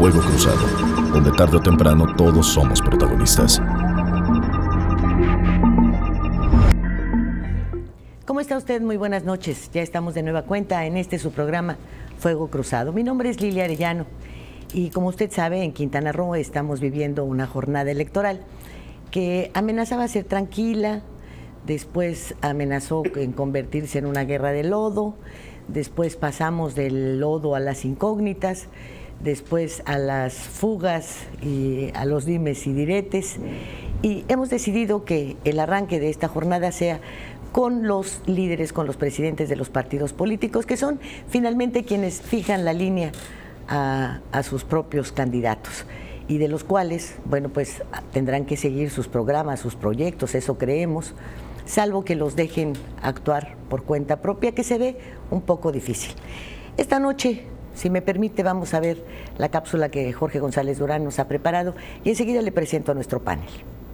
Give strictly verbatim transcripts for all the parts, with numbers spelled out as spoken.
Fuego Cruzado, donde tarde o temprano todos somos protagonistas. ¿Cómo está usted? Muy buenas noches. Ya estamos de nueva cuenta en este su programa Fuego Cruzado. Mi nombre es Lilia Arellano y como usted sabe, en Quintana Roo estamos viviendo una jornada electoral que amenazaba ser tranquila, después amenazó en convertirse en una guerra de lodo, después pasamos del lodo a las incógnitas, después a las fugas y a los dimes y diretes, y hemos decidido que el arranque de esta jornada sea con los líderes, con los presidentes de los partidos políticos, que son finalmente quienes fijan la línea a, a sus propios candidatos, y de los cuales, bueno, pues tendrán que seguir sus programas, sus proyectos, eso creemos, salvo que los dejen actuar por cuenta propia, que se ve un poco difícil. Esta noche, si me permite, vamos a ver la cápsula que Jorge González Durán nos ha preparado y enseguida le presento a nuestro panel.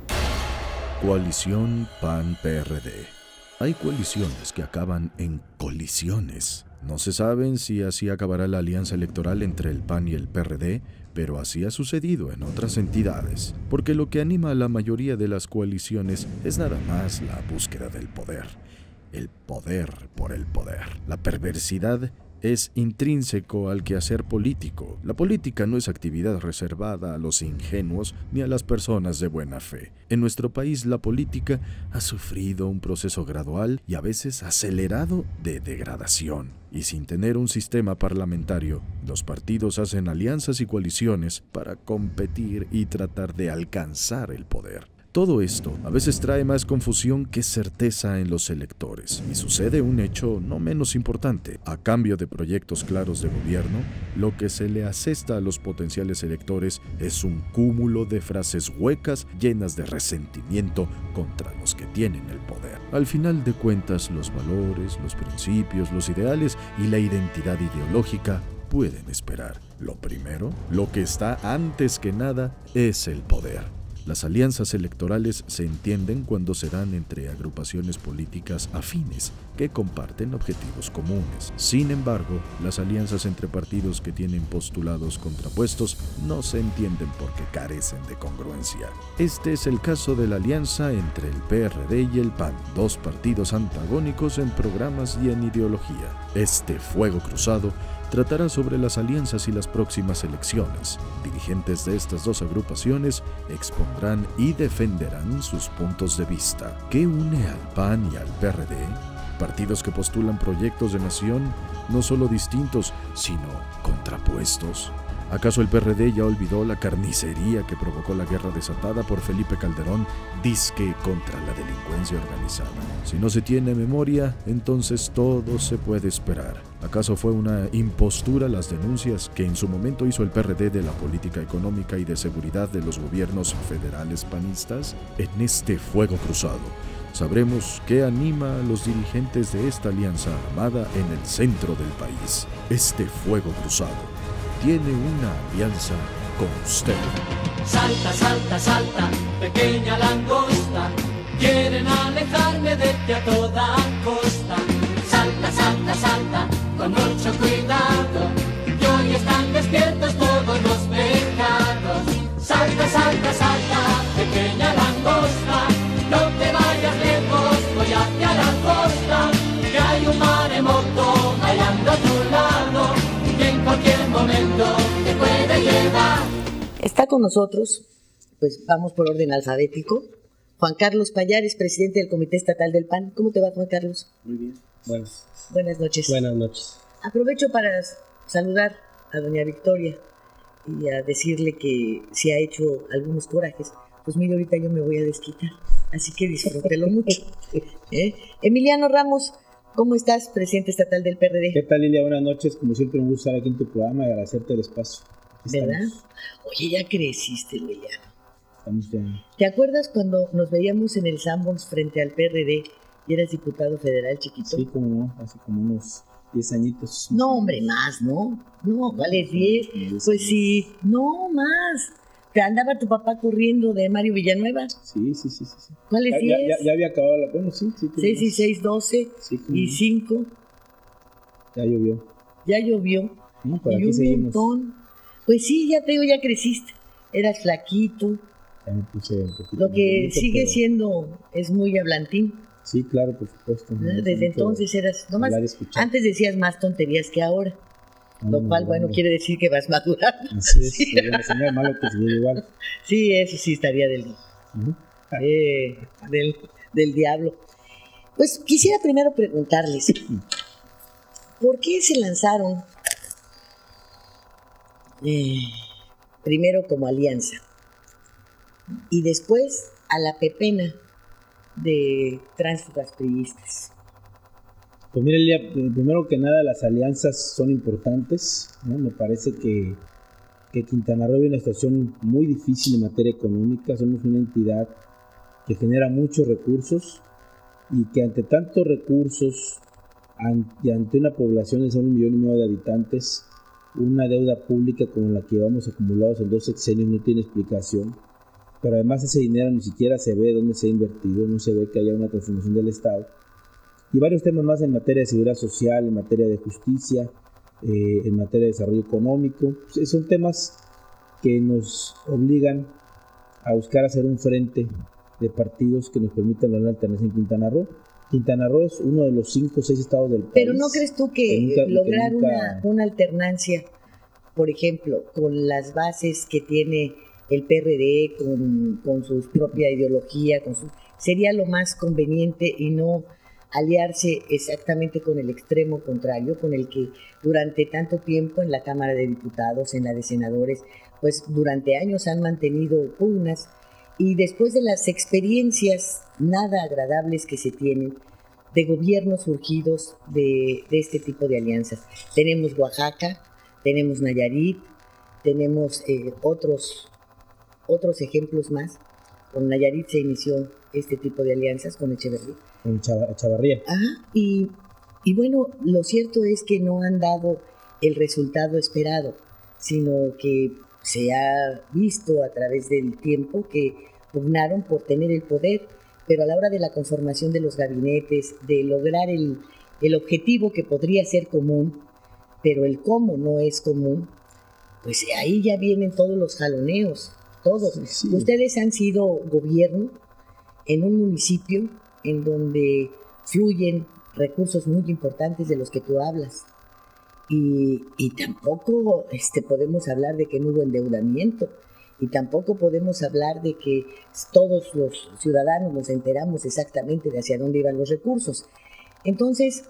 Coalición P A N P R D. Hay coaliciones que acaban en colisiones. No se saben si así acabará la alianza electoral entre el P A N y el P R D, pero así ha sucedido en otras entidades, porque lo que anima a la mayoría de las coaliciones es nada más la búsqueda del poder. El poder por el poder. La perversidad es intrínseco al quehacer político. La política no es actividad reservada a los ingenuos ni a las personas de buena fe. En nuestro país la política ha sufrido un proceso gradual y a veces acelerado de degradación. Y sin tener un sistema parlamentario, los partidos hacen alianzas y coaliciones para competir y tratar de alcanzar el poder. Todo esto a veces trae más confusión que certeza en los electores, y sucede un hecho no menos importante. A cambio de proyectos claros de gobierno, lo que se le asesta a los potenciales electores es un cúmulo de frases huecas llenas de resentimiento contra los que tienen el poder. Al final de cuentas, los valores, los principios, los ideales y la identidad ideológica pueden esperar. Lo primero, lo que está antes que nada, es el poder. Las alianzas electorales se entienden cuando se dan entre agrupaciones políticas afines que comparten objetivos comunes. Sin embargo, las alianzas entre partidos que tienen postulados contrapuestos no se entienden porque carecen de congruencia. Este es el caso de la alianza entre el P R D y el P A N, dos partidos antagónicos en programas y en ideología. Este Fuego Cruzado tratará sobre las alianzas y las próximas elecciones. Dirigentes de estas dos agrupaciones expondrán y defenderán sus puntos de vista. ¿Qué une al P A N y al P R D? Partidos que postulan proyectos de nación no solo distintos, sino contrapuestos. ¿Acaso el P R D ya olvidó la carnicería que provocó la guerra desatada por Felipe Calderón, disque contra la delincuencia organizada? Si no se tiene memoria, entonces todo se puede esperar. ¿Acaso fue una impostura las denuncias que en su momento hizo el P R D de la política económica y de seguridad de los gobiernos federales panistas? En este Fuego Cruzado sabremos qué anima a los dirigentes de esta alianza armada en el centro del país. Este Fuego Cruzado tiene una alianza con usted. Salta, salta, salta, pequeña langosta, quieren alejarme de ti a toda costa. Salta, salta, salta, con mucho cuidado, y hoy están despiertos todos los pecados. Salta, salta, salta, pequeña langosta, no te vayas lejos, voy hacia la costa, que hay un maremoto bailando a tu lado, y en cualquier momento te puede llevar. Está con nosotros, pues vamos por orden alfabético, Juan Carlos Pallares, presidente del Comité Estatal del P A N. ¿Cómo te va, Juan Carlos? Muy bien, buenas. Buenas noches. Buenas noches. Aprovecho para saludar a doña Victoria y a decirle que si ha hecho algunos corajes, pues mire, ahorita yo me voy a desquitar, así que disfrútelo mucho. ¿Eh? Emiliano Ramos, ¿cómo estás, presidente estatal del P R D? ¿Qué tal, Lilia? Buenas noches, como siempre un gusto estar aquí en tu programa y agradecerte el espacio. ¿Verdad? Oye, ya creciste, Emiliano. Estamos ya. ¿Te acuerdas cuando nos veíamos en el Sanborns frente al P R D y eras diputado federal chiquito? Sí, como no, hace como unos diez añitos. No, hombre, más, ¿no? No, ¿cuál es diez? Pues sí, no, más. ¿Te andaba tu papá corriendo de Mario Villanueva? Sí, sí, sí, sí. sí. ¿Cuál es ya, diez? Ya, ya, ya había acabado la... Bueno, sí, sí. seis y seis, doce. Sí, y cinco. Ya llovió. Ya llovió. No, por y aquí un seguimos. montón. Pues sí, ya te digo, ya creciste. Eras flaquito. Ya me puse un poquito Lo que bonito, sigue pero- siendo es muy hablantín. Sí, claro, por supuesto. me ¿Verdad? gusta Desde mucho entonces eras, nomás, hablar y escuchar. antes decías más tonterías que ahora, lo No, cual, no, bueno, no. quiere decir que vas madurando. Así es, Sí. pero me señala malo que seguir igual. Sí, eso sí estaría del, Ujú. eh, del, del diablo. Pues quisiera primero preguntarles, ¿por qué se lanzaron eh, primero como alianza y después a la pepena de tránsfugas priistas? Pues mira, Elia, eh, primero que nada las alianzas son importantes, ¿no? Me parece que, que Quintana Roo vive una situación muy difícil en materia económica. Somos una entidad que genera muchos recursos y que ante tantos recursos an- y ante una población de solo un millón y medio de habitantes, una deuda pública como la que llevamos acumulados en dos sexenios no tiene explicación. Pero además ese dinero ni siquiera se ve dónde se ha invertido, no se ve que haya una transformación del Estado. Y varios temas más en materia de seguridad social, en materia de justicia, eh, en materia de desarrollo económico. Pues son temas que nos obligan a buscar hacer un frente de partidos que nos permitan lograr alternancia en Quintana Roo. Quintana Roo es uno de los cinco o seis estados del país. Pero ¿no crees tú que, que nunca- lograr que nunca- una, una alternancia, por ejemplo, con las bases que tiene el P R D, con, con su propia ideología, con su, sería lo más conveniente y no aliarse exactamente con el extremo contrario, con el que durante tanto tiempo en la Cámara de Diputados, en la de Senadores, pues durante años han mantenido pugnas, y después de las experiencias nada agradables que se tienen de gobiernos surgidos de, de este tipo de alianzas? Tenemos Oaxaca, tenemos Nayarit, tenemos eh, otros, otros ejemplos más. Con Nayarit se inició este tipo de alianzas con Echeverría. Con Chava- Chavarría. Ajá, y, y bueno, lo cierto es que no han dado el resultado esperado, sino que se ha visto a través del tiempo que pugnaron por tener el poder, pero a la hora de la conformación de los gabinetes, de lograr el, el objetivo que podría ser común, pero el cómo no es común, pues ahí ya vienen todos los jaloneos, todos. Sí, sí. Ustedes han sido gobierno en un municipio en donde fluyen recursos muy importantes de los que tú hablas. Y, y tampoco este, podemos hablar de que no hubo endeudamiento, y tampoco podemos hablar de que todos los ciudadanos nos enteramos exactamente de hacia dónde iban los recursos. Entonces,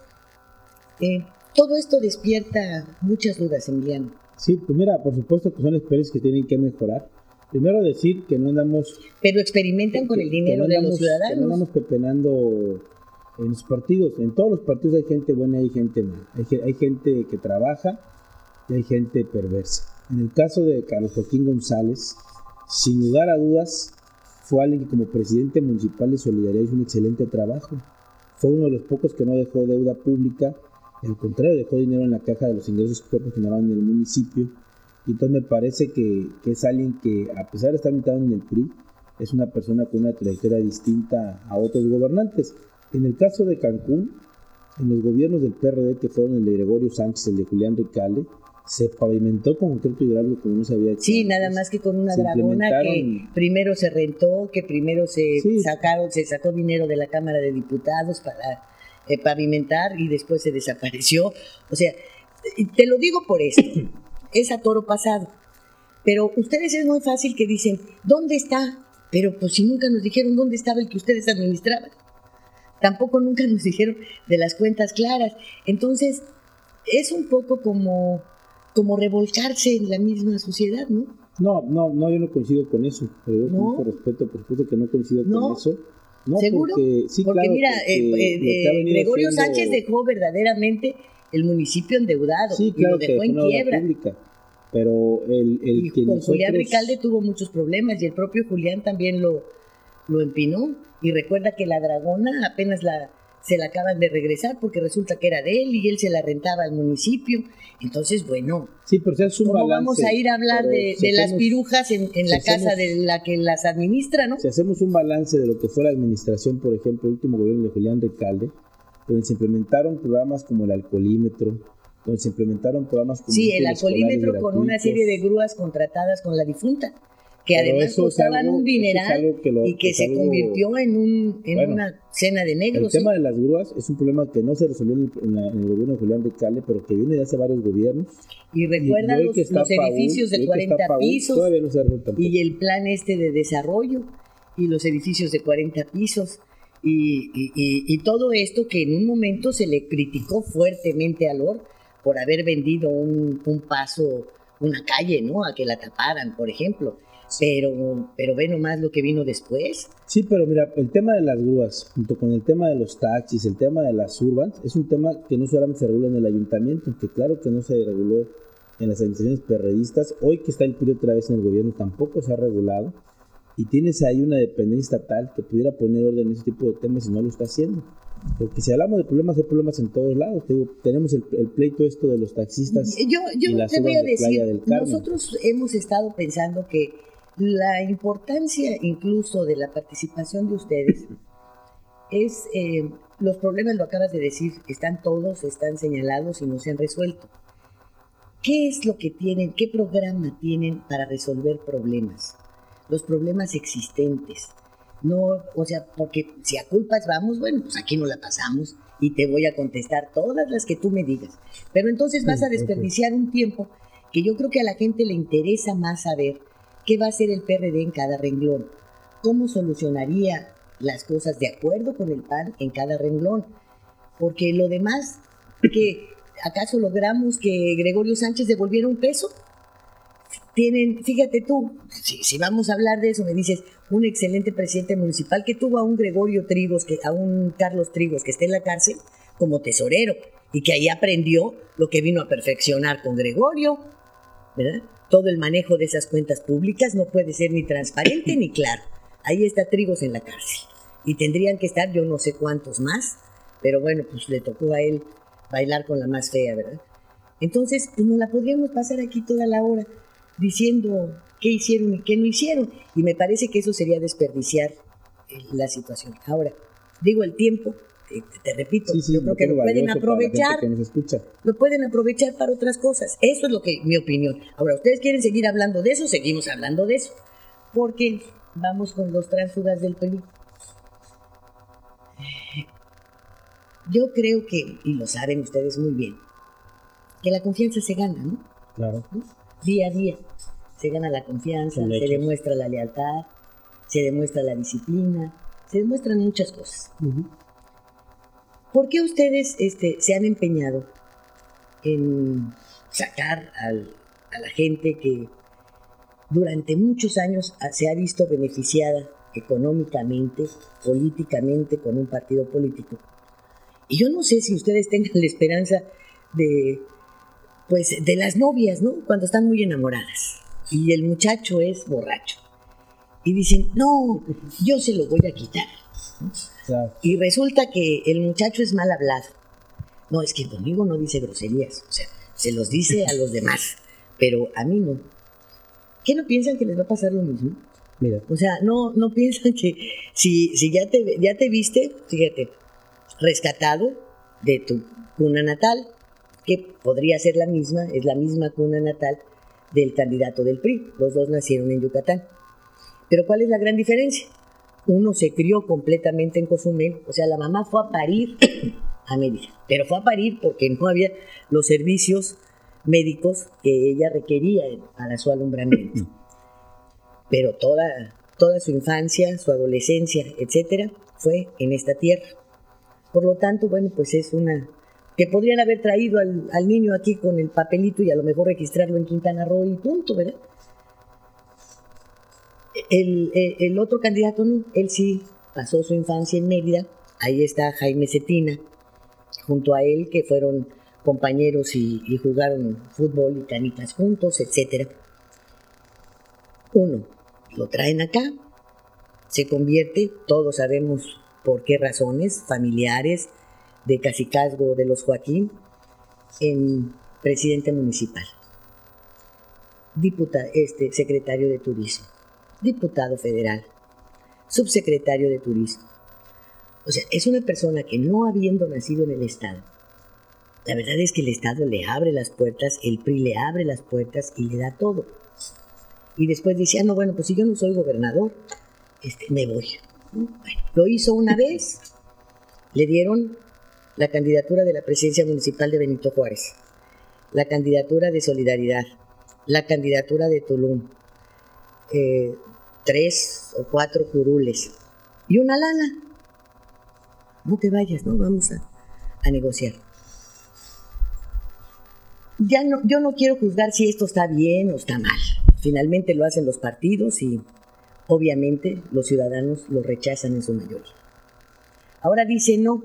eh, todo esto despierta muchas dudas, Emiliano. Sí, pues mira, por supuesto que son experiencias que tienen que mejorar. Primero decir que no andamos... Pero experimentan con que- el que dinero no de andamos- los Que no ciudadanos. andamos pepenando en los partidos. En todos los partidos hay gente buena y hay gente mala. Hay, ge- hay gente que trabaja y hay gente perversa. En el caso de Carlos Joaquín González, sin lugar a dudas, fue alguien que como presidente municipal de Solidaridad hizo un excelente trabajo. Fue uno de los pocos que no dejó deuda pública, al contrario, dejó dinero en la caja de los ingresos propios generados en el municipio. Y entonces me parece que, que es alguien que, a pesar de estar militado en el P R I, es una persona con una trayectoria distinta a otros gobernantes. En el caso de Cancún, en los gobiernos del P R D, que fueron el de Gregorio Sánchez, el de Julián Ricalde, se pavimentó con concreto hidráulico como no se había hecho Sí, antes. nada más que con una Se dragona que implementaron- primero se rentó, que primero se Sí. sacaron, se sacó dinero de la Cámara de Diputados para eh, pavimentar, y después se desapareció. O sea, y te lo digo por esto, es a toro pasado. Pero ustedes es muy fácil que dicen, ¿dónde está? Pero pues si nunca nos dijeron dónde estaba el que ustedes administraban. Tampoco nunca nos dijeron de las cuentas claras. Entonces, es un poco como, como revolcarse en la misma sociedad, ¿no? No, no, no, yo no coincido con eso. Pero yo ¿No? con mucho respeto, por supuesto que no coincido ¿No? con eso. No, ¿Seguro? Porque, sí, Porque claro, mira, porque eh, eh, lo que ha eh, venido Gregorio haciendo- Sánchez dejó verdaderamente el municipio endeudado, Sí, claro, y lo que dejó en una obra quiebra. pública, pero el, el Y que con Julián nosotros- Ricalde tuvo muchos problemas, y el propio Julián también lo, lo empinó. Y recuerda que la dragona apenas la, se la acaban de regresar porque resulta que era de él y él se la rentaba al municipio. Entonces, bueno, Sí, pero se hace un ¿cómo balance, vamos a ir a hablar pero de, si de las hacemos- pirujas en, en si la casa hacemos- de la que las administra, ¿no? Si hacemos un balance de lo que fue la administración, por ejemplo, el último gobierno de Julián Ricalde, donde se implementaron programas como el alcoholímetro, donde se implementaron programas como sí, el alcoholímetro con una serie de grúas contratadas con la difunta, que Pero además costaban algo, un dineral es que lo, y que se algo, convirtió en, un, en bueno, una cena de negros. El tema ¿sí? de las grúas es un problema que no se resolvió en el, en la, en el gobierno de Julián Ricale, pero que viene de hace varios gobiernos. Y recuerda los, los edificios Paul, de cuarenta Paul, pisos no se y el plan este de desarrollo y los edificios de cuarenta pisos y, y, y, y todo esto que en un momento se le criticó fuertemente a Lord por haber vendido un, un paso, una calle, ¿no? A que la taparan, por ejemplo. Pero, pero ve nomás lo que vino después. Sí, pero mira, el tema de las grúas, junto con el tema de los taxis, el tema de las urbans, es un tema que no solamente se regula en el ayuntamiento, que claro que no se reguló en las administraciones perredistas. Hoy que está el P R I otra vez en el gobierno, tampoco se ha regulado. Y tienes ahí una dependencia estatal que pudiera poner orden en ese tipo de temas y no lo está haciendo. Porque si hablamos de problemas, hay problemas en todos lados. Te digo, tenemos el, el pleito esto de los taxistas. Yo, yo y las te voy a de decir, nosotros hemos estado pensando que la importancia incluso de la participación de ustedes es, eh, los problemas, lo acabas de decir, están todos, están señalados y no se han resuelto. ¿Qué es lo que tienen, qué programa tienen para resolver problemas? Los problemas existentes. No, o sea, porque si a culpas vamos, bueno, pues aquí no la pasamos y te voy a contestar todas las que tú me digas. Pero entonces vas a desperdiciar un tiempo que yo creo que a la gente le interesa más saber qué va a hacer el P R D en cada renglón, cómo solucionaría las cosas de acuerdo con el P A N en cada renglón. Porque lo demás, ¿que acaso logramos que Gregorio Sánchez devolviera un peso? Tienen, fíjate tú, si, si vamos a hablar de eso, me dices, un excelente presidente municipal que tuvo a un Gregorio Trigos, que, a un Carlos Trigos que está en la cárcel como tesorero y que ahí aprendió lo que vino a perfeccionar con Gregorio, ¿verdad? Todo el manejo de esas cuentas públicas no puede ser ni transparente ni claro. Ahí está Trigos en la cárcel y tendrían que estar yo no sé cuántos más, pero bueno, pues le tocó a él bailar con la más fea, ¿verdad? Entonces, pues nos la podríamos pasar aquí toda la hora diciendo qué hicieron y qué no hicieron. Y me parece que eso sería desperdiciar la situación. Ahora, digo el tiempo, te, te repito, sí, sí, yo creo que lo pueden aprovechar, que nos escucha. lo pueden aprovechar para otras cosas. Eso es lo que, mi opinión. Ahora, ¿ustedes quieren seguir hablando de eso? Seguimos hablando de eso. Porque vamos con los tránsfugas del P R I. Yo creo que, y lo saben ustedes muy bien, que la confianza se gana, ¿no? Claro. ¿no? Día a día se gana la confianza, se demuestra la lealtad, se demuestra la disciplina, se demuestran muchas cosas. Uh-huh. ¿Por qué ustedes este, se han empeñado en sacar al, a la gente que durante muchos años se ha visto beneficiada económicamente, políticamente, con un partido político? Y yo no sé si ustedes tengan la esperanza de... pues de las novias, ¿no? Cuando están muy enamoradas y el muchacho es borracho y dicen, no, yo se lo voy a quitar, ¿no? Claro. Y resulta que el muchacho es mal hablado. No, es que conmigo no dice groserías, o sea, se los dice a los demás, pero a mí no. ¿Qué no piensan que les va a pasar lo mismo? Mira. O sea, no, no piensan que si, si ya, te, ya te viste, fíjate, rescatado de tu cuna natal, que podría ser la misma, es la misma cuna natal del candidato del P R I. Los dos nacieron en Yucatán. Pero ¿cuál es la gran diferencia? Uno se crió completamente en Cozumel, o sea, la mamá fue a parir a Mérida, pero fue a parir porque no había los servicios médicos que ella requería para su alumbramiento. Pero toda, toda su infancia, su adolescencia, etcétera, fue en esta tierra. Por lo tanto, bueno, pues es una... que podrían haber traído al, al niño aquí con el papelito y a lo mejor registrarlo en Quintana Roo y punto, ¿verdad? El, el, el otro candidato no, él sí pasó su infancia en Mérida, ahí está Jaime Cetina, junto a él que fueron compañeros y, y jugaron fútbol y canicas juntos, etcétera. Uno, lo traen acá, se convierte, todos sabemos por qué razones, familiares, de cacicazgo de los Joaquín, en presidente municipal, diputado, este, secretario de turismo, diputado federal, subsecretario de turismo. O sea, es una persona que no habiendo nacido en el estado, La verdad es que el Estado le abre las puertas, el P R I le abre las puertas y le da todo. Y después decía, no, bueno, pues si yo no soy gobernador, este, me voy. Bueno, lo hizo una vez, le dieron la candidatura de la presidencia municipal de Benito Juárez, la candidatura de Solidaridad, la candidatura de Tulum, eh, tres o cuatro curules y una lana. No te vayas, ¿no? Vamos a, a negociar. Ya no, yo no quiero juzgar si esto está bien o está mal. Finalmente lo hacen los partidos y obviamente los ciudadanos lo rechazan en su mayoría. Ahora dice no.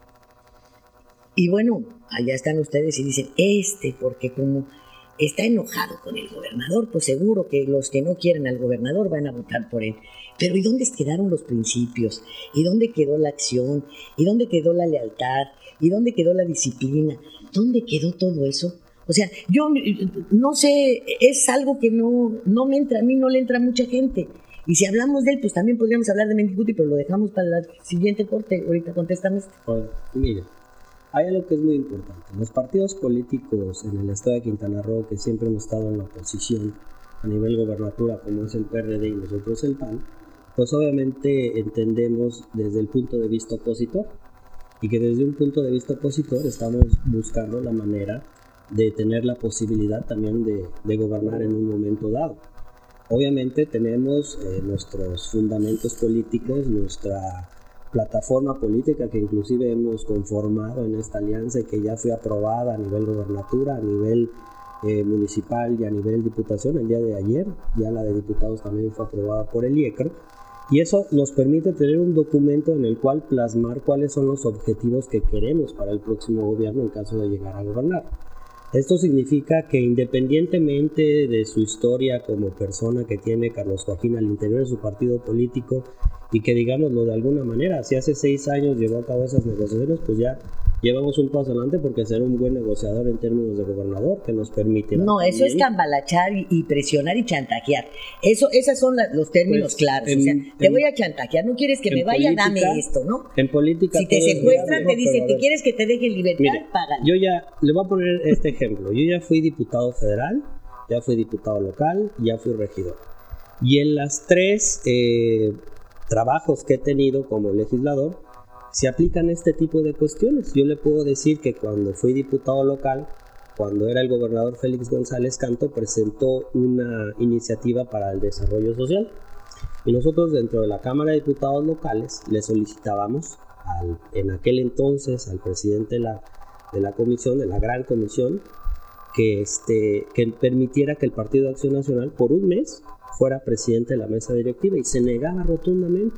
Y bueno, allá están ustedes y dicen, este, porque como está enojado con el gobernador, pues seguro que los que no quieren al gobernador van a votar por él. Pero ¿y dónde quedaron los principios? ¿Y dónde quedó la acción? ¿Y dónde quedó la lealtad? ¿Y dónde quedó la disciplina? ¿Dónde quedó todo eso? O sea, yo no sé, es algo que no, no me entra, a mí no le entra a mucha gente. Y si hablamos de él, pues también podríamos hablar de Mendicuti, pero lo dejamos para el siguiente corte. Ahorita contéstame esto. Bueno, mire, hay algo que es muy importante. Los partidos políticos en el estado de Quintana Roo, que siempre hemos estado en la oposición a nivel gobernatura, como es el P R D y nosotros el P A N, pues obviamente entendemos desde el punto de vista opositor. Y que desde un punto de vista opositor estamos buscando la manera de tener la posibilidad también de, de gobernar en un momento dado. Obviamente tenemos eh, nuestros fundamentos políticos, nuestra plataforma política que inclusive hemos conformado en esta alianza y que ya fue aprobada a nivel gobernatura, a nivel eh, municipal y a nivel diputación el día de ayer. Ya la de diputados también fue aprobada por el I E C R. Y eso nos permite tener un documento en el cual plasmar cuáles son los objetivos que queremos para el próximo gobierno en caso de llegar a gobernar. Esto significa que independientemente de su historia como persona que tiene Carlos Joaquín al interior de su partido político y que digámoslo de alguna manera, si hace seis años llevó a cabo esas negociaciones, pues ya llevamos un paso adelante porque será un buen negociador en términos de gobernador que nos permite. No, eso también es cambalachar y, y presionar y chantajear. Eso, esos son la, los términos pues, claros. En, o sea, en, te voy a chantajear, no quieres que me vaya, política, dame esto, ¿no? En política. Si te secuestran, te dicen, ¿te quieres que te deje en libertad? Mire, págale. Yo ya, le voy a poner este ejemplo. Yo ya fui diputado federal, ya fui diputado local, ya fui regidor. Y en las tres eh, trabajos que he tenido como legislador, se aplican este tipo de cuestiones. Yo le puedo decir que cuando fui diputado local, cuando era el gobernador Félix González Canto, presentó una iniciativa para el desarrollo social. Y nosotros dentro de la Cámara de Diputados locales le solicitábamos al, en aquel entonces al presidente de la, de la comisión, de la gran comisión, que, este, que permitiera que el Partido de Acción Nacional por un mes fuera presidente de la mesa directiva y se negaba rotundamente.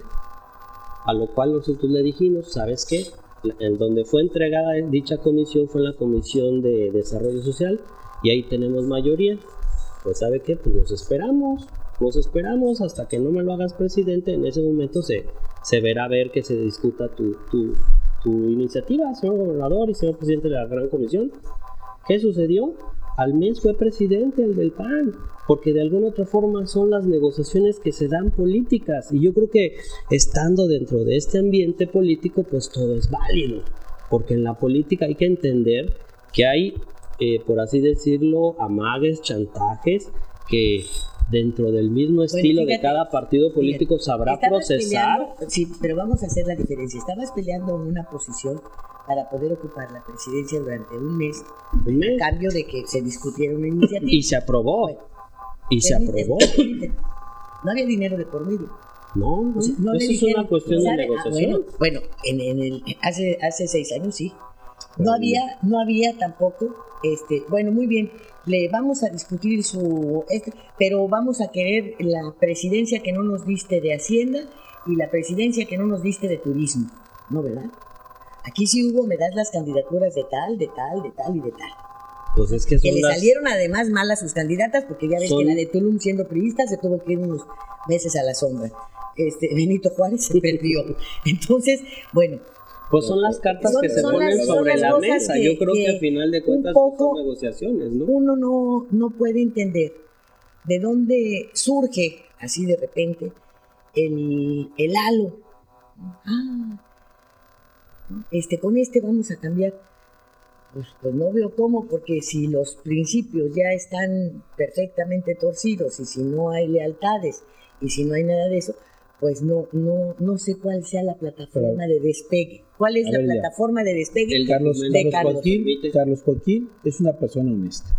A lo cual nosotros le dijimos, ¿sabes qué? En donde fue entregada dicha comisión fue en la Comisión de Desarrollo Social y ahí tenemos mayoría. Pues ¿sabe qué? Pues nos esperamos, nos esperamos hasta que no me lo hagas presidente. En ese momento se, se verá a ver que se discuta tu, tu, tu iniciativa, señor gobernador y señor presidente de la gran comisión. ¿Qué sucedió? Al mes fue presidente el del P A N, porque de alguna otra forma son las negociaciones que se dan políticas, y yo creo que estando dentro de este ambiente político pues todo es válido, porque en la política hay que entender que hay, eh, por así decirlo, amagues, chantajes, que dentro del mismo estilo bueno, fíjate, de cada partido político fíjate, sabrá procesar. Peleando, sí, pero vamos a hacer la diferencia. Estabas peleando una posición para poder ocupar la presidencia durante un mes, ¿Un mes? a cambio de que se discutiera una iniciativa. Y se aprobó. Bueno, y se aprobó. No había dinero de por medio. No, no, o sea, no eso es dijeron, una cuestión ¿sabe? de negociación. Ah, bueno, bueno en, en el, hace, hace seis años sí. No había, no había tampoco, este, bueno, muy bien, le vamos a discutir su, este, pero vamos a querer la presidencia que no nos diste de Hacienda y la presidencia que no nos diste de Turismo, ¿no, verdad? Aquí sí hubo, me das las candidaturas de tal, de tal, de tal y de tal. Pues es que, que le las... salieron además mal a sus candidatas, porque ya ves son... que la de Tulum siendo priista se tuvo que ir unos meses a la sombra. Este, Benito Juárez se perdió. Entonces, bueno. Pues son las cartas son, que se ponen las, sobre la mesa. Que, Yo creo que, que al final de cuentas poco, son negociaciones, ¿no? Uno no, no puede entender de dónde surge así de repente el, el halo. Ah, este, con este vamos a cambiar. Pues, pues no veo cómo, porque si los principios ya están perfectamente torcidos y si no hay lealtades y si no hay nada de eso, pues no no no sé cuál sea la plataforma Pero, de despegue. ¿Cuál es la ver, plataforma ya. de despegue? El Carlos, de Carlos, Carlos. Joaquín, Carlos Joaquín es una persona honesta.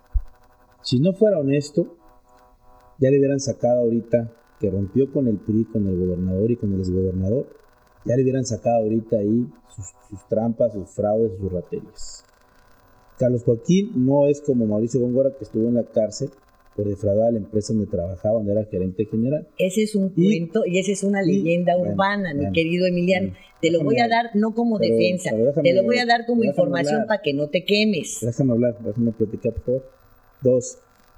Si no fuera honesto, ya le hubieran sacado ahorita que rompió con el P R I, con el gobernador y con el exgobernador, ya le hubieran sacado ahorita ahí sus, sus trampas, sus fraudes, sus raterías. Carlos Joaquín no es como Mauricio Góngora, que estuvo en la cárcel por defraudar a la empresa donde trabajaba, donde era gerente general. Ese es un y, cuento y esa es una y, leyenda bueno, urbana, bueno, mi querido Emiliano. Bueno, te lo voy a dar no como pero, defensa, pero déjame, te lo voy a dar como información para que no te quemes. Déjame hablar, déjame platicar, por favor. Dos,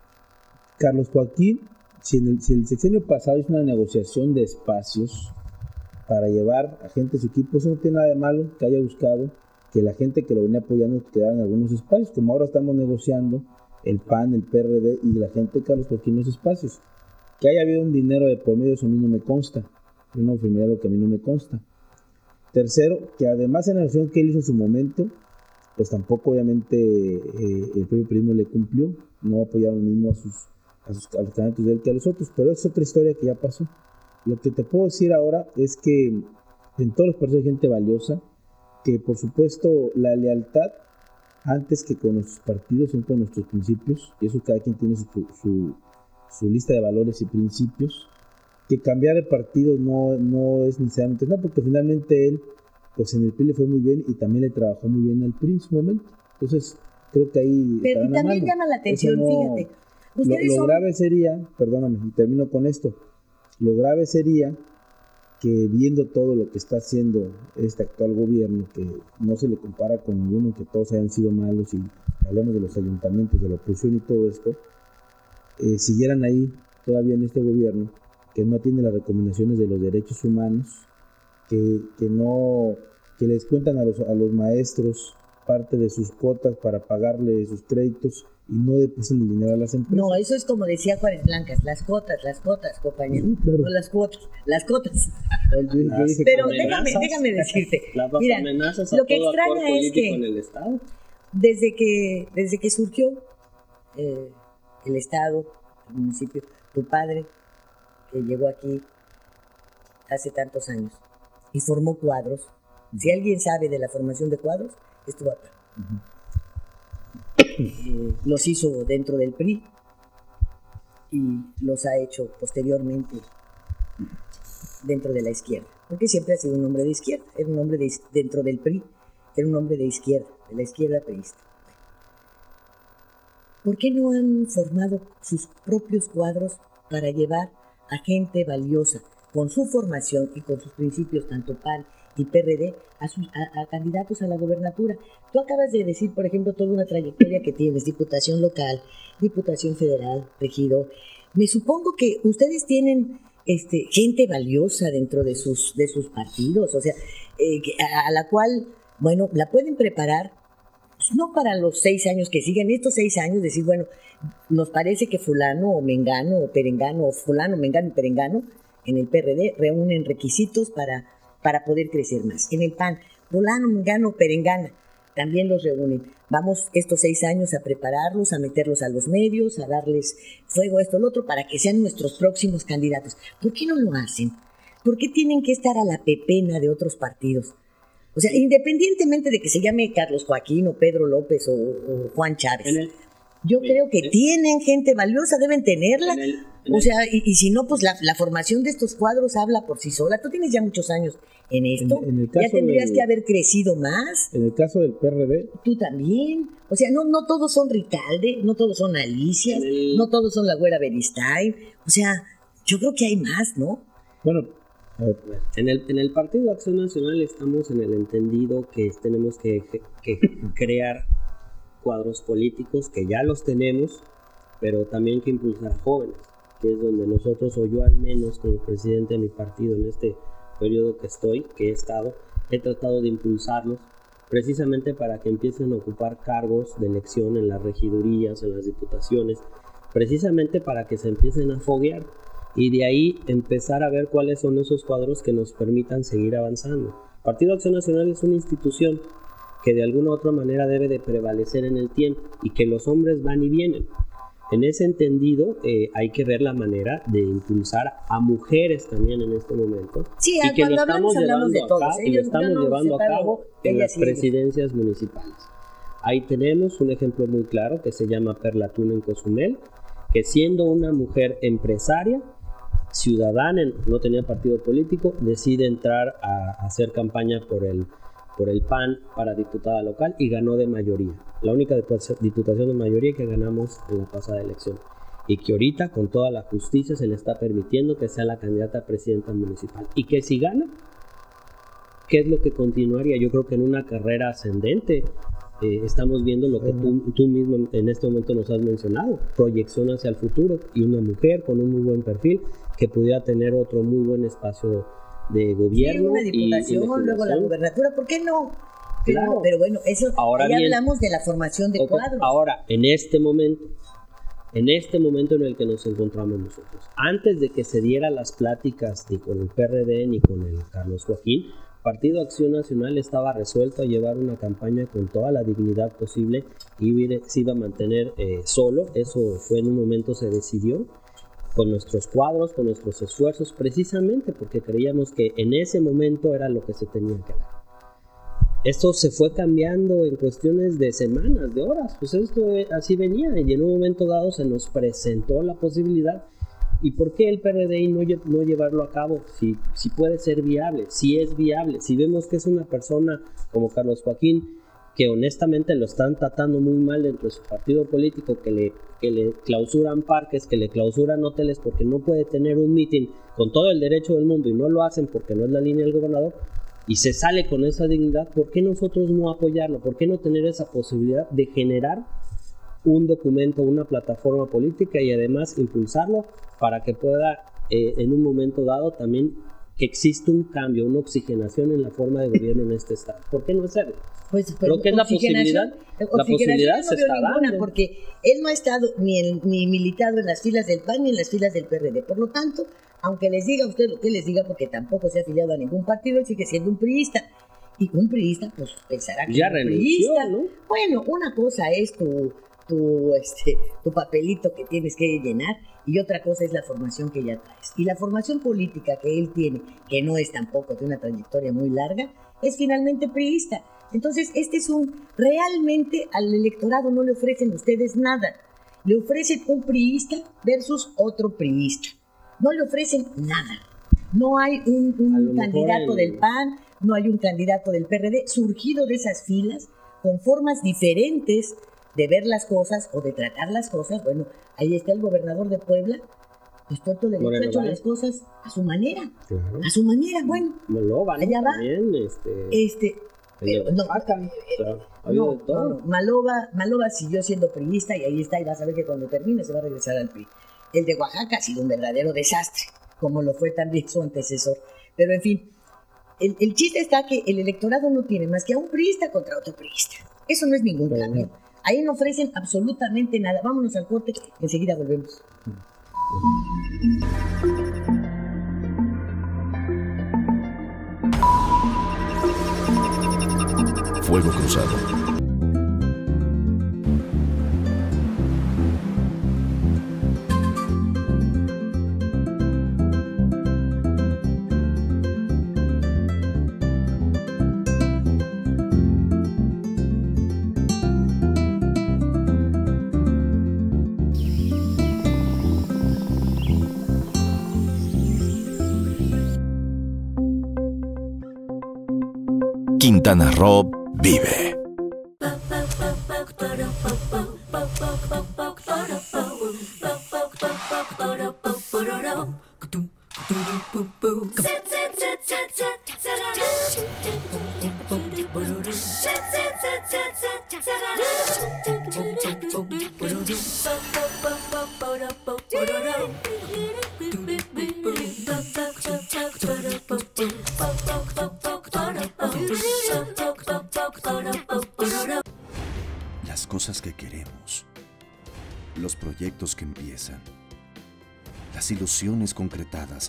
Carlos Joaquín, si, en el, si el sexenio pasado hizo una negociación de espacios para llevar a gente de su equipo, eso no tiene nada de malo que haya buscado que la gente que lo venía apoyando quedara en algunos espacios, como ahora estamos negociando el P A N, el P R D y la gente de Carlos Joaquín en los espacios. Que haya habido un dinero de por medio, eso a mí no me consta. Yo no afirmaría lo que a mí no me consta. Tercero, que además en la negociación que él hizo en su momento, pues tampoco obviamente eh, el propio periodismo le cumplió, no apoyaron mismo a, sus, a, sus, a los candidatos de él que a los otros, pero es otra historia que ya pasó. Lo que te puedo decir ahora es que en todos los partidos hay gente valiosa, que por supuesto la lealtad antes que con nuestros partidos son con nuestros principios, y eso cada quien tiene su, su, su lista de valores y principios, que cambiar el partido no, no es necesariamente nada, porque finalmente él pues en el P R I le fue muy bien y también le trabajó muy bien al P R I en su momento, entonces creo que ahí pero también mano. llama la atención, no, fíjate lo, lo son... grave sería, perdóname y termino con esto, lo grave sería que viendo todo lo que está haciendo este actual gobierno, que no se le compara con ninguno, que todos hayan sido malos, y hablemos de los ayuntamientos, de la oposición y todo esto, eh, siguieran ahí todavía en este gobierno, que no atiende las recomendaciones de los derechos humanos, que, que no que les cuentan a los, a los maestros parte de sus cuotas para pagarle sus créditos y no depositan el dinero a las empresas. No, eso es como decía Juárez Blancas, las cuotas, las cuotas, compañero, sí, claro. No las cuotas, las cuotas. Las Pero déjame, déjame decirte, mira, lo que extraña es que desde que desde que surgió eh, el Estado, el municipio, tu padre, que llegó aquí hace tantos años y formó cuadros, uh-huh. Si alguien sabe de la formación de cuadros, es tu papá. Uh-huh. Eh, los hizo dentro del P R I y los ha hecho posteriormente dentro de la izquierda, porque siempre ha sido un hombre de izquierda, era un hombre de, dentro del P R I, era un hombre de izquierda, de la izquierda priista. ¿Por qué no han formado sus propios cuadros para llevar a gente valiosa con su formación y con sus principios, tanto P A N y P R D, a, sus, a, a candidatos a la gobernatura? Tú acabas de decir, por ejemplo, toda una trayectoria que tienes, diputación local, diputación federal, regidor. Me supongo que ustedes tienen este, gente valiosa dentro de sus, de sus partidos, o sea, eh, a, a la cual, bueno, la pueden preparar, pues no para los seis años que siguen, estos seis años, decir, bueno, nos parece que fulano o mengano o perengano, o fulano, mengano y perengano, en el P R D reúnen requisitos para... para poder crecer más. En el P A N, fulano, mengano, perengana, también los reúnen. Vamos estos seis años a prepararlos, a meterlos a los medios, a darles fuego, esto, lo otro, para que sean nuestros próximos candidatos. ¿Por qué no lo hacen? ¿Por qué tienen que estar a la pepena de otros partidos? O sea, independientemente de que se llame Carlos Joaquín o Pedro López o, o Juan Chávez, el, yo el, creo que el, tienen gente valiosa, deben tenerla. El, o sea, y, y si no, pues la, la formación de estos cuadros habla por sí sola. Tú tienes ya muchos años en esto, en, en el caso ya tendrías del, que haber crecido más. En el caso del P R D. Tú también. O sea, no, no todos son Ricalde, no todos son Alicias, el, no todos son la güera Beristain. O sea, yo creo que hay más, ¿no? Bueno, a ver. En el, en el Partido Acción Nacional estamos en el entendido que tenemos que, que crear cuadros políticos, que ya los tenemos, pero también que impulsar a jóvenes, que es donde nosotros, o yo al menos como presidente de mi partido en este periodo que estoy, que he estado, he tratado de impulsarlos precisamente para que empiecen a ocupar cargos de elección en las regidurías, en las diputaciones, precisamente para que se empiecen a foguear y de ahí empezar a ver cuáles son esos cuadros que nos permitan seguir avanzando. Partido Acción Nacional es una institución que de alguna u otra manera debe de prevalecer en el tiempo y que los hombres van y vienen. En ese entendido, eh, hay que ver la manera de impulsar a mujeres también en este momento. Sí, y que cuando lo hablamos, estamos hablamos de llevando a todos. cabo, ¿eh? y lo Yo- estamos yo no llevando a separo cabo en ellas las y ellos. presidencias municipales. Ahí tenemos un ejemplo muy claro que se llama Perla Tuna en Cozumel, que siendo una mujer empresaria, ciudadana, no tenía partido político, decide entrar a, a hacer campaña por el, por el P A N para diputada local y ganó de mayoría. La única diputación de mayoría que ganamos en la pasada elección. Y que ahorita con toda la justicia se le está permitiendo que sea la candidata a presidenta municipal. Y que si gana, ¿qué es lo que continuaría? Yo creo que en una carrera ascendente. Eh, estamos viendo lo que tú, tú mismo en este momento nos has mencionado, proyección hacia el futuro y una mujer con un muy buen perfil que pudiera tener otro muy buen espacio de Sí, gobierno. una y- y diputación, luego la legislación. gubernatura, ¿por qué no? Pero, Claro. pero bueno, eso, Ahora ahí bien, hablamos de la formación de Ok, cuadros. Ahora, en este momento, en este momento en el que nos encontramos nosotros, antes de que se dieran las pláticas ni con el P R D ni con el Carlos Joaquín, Partido Acción Nacional estaba resuelto a llevar una campaña con toda la dignidad posible y se iba a mantener eh, solo. Eso fue en un momento, se decidió con nuestros cuadros, con nuestros esfuerzos, precisamente porque creíamos que en ese momento era lo que se tenía que dar. Esto se fue cambiando en cuestiones de semanas, de horas, pues esto eh, así venía y en un momento dado se nos presentó la posibilidad. ¿Y por qué el P R D I no, lle- no llevarlo a cabo? Si, si puede ser viable, si es viable, si vemos que es una persona como Carlos Joaquín, que honestamente lo están tratando muy mal dentro de su partido político, que le, que le clausuran parques, que le clausuran hoteles porque no puede tener un mitin con todo el derecho del mundo y no lo hacen porque no es la línea del gobernador, y se sale con esa dignidad, ¿por qué nosotros no apoyarlo? ¿Por qué no tener esa posibilidad de generar un documento, una plataforma política y además impulsarlo para que pueda eh, en un momento dado también que exista un cambio, una oxigenación en la forma de gobierno en este estado? ¿Por qué no hacerlo? Pues, Creo que es la oxigenación- posibilidad, la oxigenación posibilidad no se veo está ninguna, dando. porque él no ha estado ni, en- ni militado en las filas del P A N ni en las filas del P R D. Por lo tanto, aunque les diga a usted lo que les diga, porque tampoco se ha afiliado a ningún partido, él sigue siendo un priista. Y un priista, pues pensará que Ya es un renunció, priista. ¿no? Bueno, una cosa es tu, tu, este, tu papelito que tienes que llenar y otra cosa es la formación que ya traes. Y la formación política que él tiene, que no es tampoco de una trayectoria muy larga, es finalmente priista. Entonces, este es un, realmente al electorado no le ofrecen ustedes nada. Le ofrecen un priista versus otro priista. No le ofrecen nada. No hay un, A lo un mejor candidato el- del P A N, no hay un candidato del P R D surgido de esas filas con formas diferentes de ver las cosas o de tratar las cosas. Bueno, ahí está el gobernador de Puebla, pues todo de Moreno ha hecho Valle. las cosas a su manera, Claro. a su manera. Bueno, Malova, ¿no? Allá va. También, este, este, el de pero no, Oaxaca, o sea, ha habido no, de todo. no, no. Malova, Malova siguió siendo priista y ahí está, y vas a ver que cuando termine se va a regresar al P R I. El de Oaxaca ha sido un verdadero desastre, como lo fue también su antecesor. Pero en fin, el, el chiste está que el electorado no tiene más que a un priista contra otro priista. Eso no es ningún Pero cambio. Ahí no ofrecen absolutamente nada. Vámonos al corte, enseguida volvemos. Fuego Cruzado. Quintana Roo vive. Las cosas que queremos, los proyectos que empiezan, las ilusiones concretadas,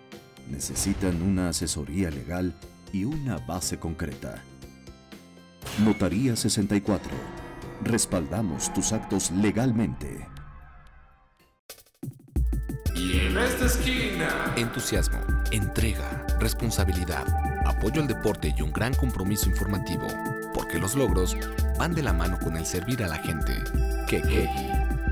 necesitan una asesoría legal y una base concreta. Notaría sesenta y cuatro. Respaldamos tus actos legalmente. Y en esta esquina, entusiasmo, entrega, responsabilidad, apoyo al deporte y un gran compromiso informativo, porque los logros van de la mano con el servir a la gente. Quequegui.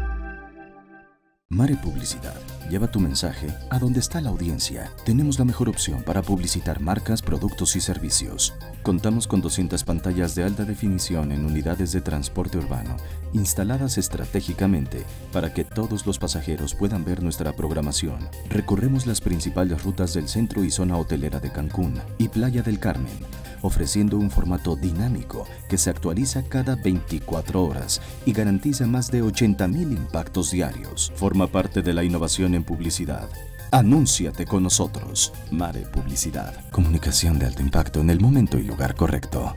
Mare Publicidad. Lleva tu mensaje a donde está la audiencia. Tenemos la mejor opción para publicitar marcas, productos y servicios. Contamos con doscientas pantallas de alta definición en unidades de transporte urbano, instaladas estratégicamente para que todos los pasajeros puedan ver nuestra programación. Recorremos las principales rutas del centro y zona hotelera de Cancún y Playa del Carmen, ofreciendo un formato dinámico que se actualiza cada veinticuatro horas y garantiza más de ochenta mil impactos diarios. Forma parte de la innovación en publicidad. Anúnciate con nosotros. Mare Publicidad. Comunicación de alto impacto en el momento y lugar correcto.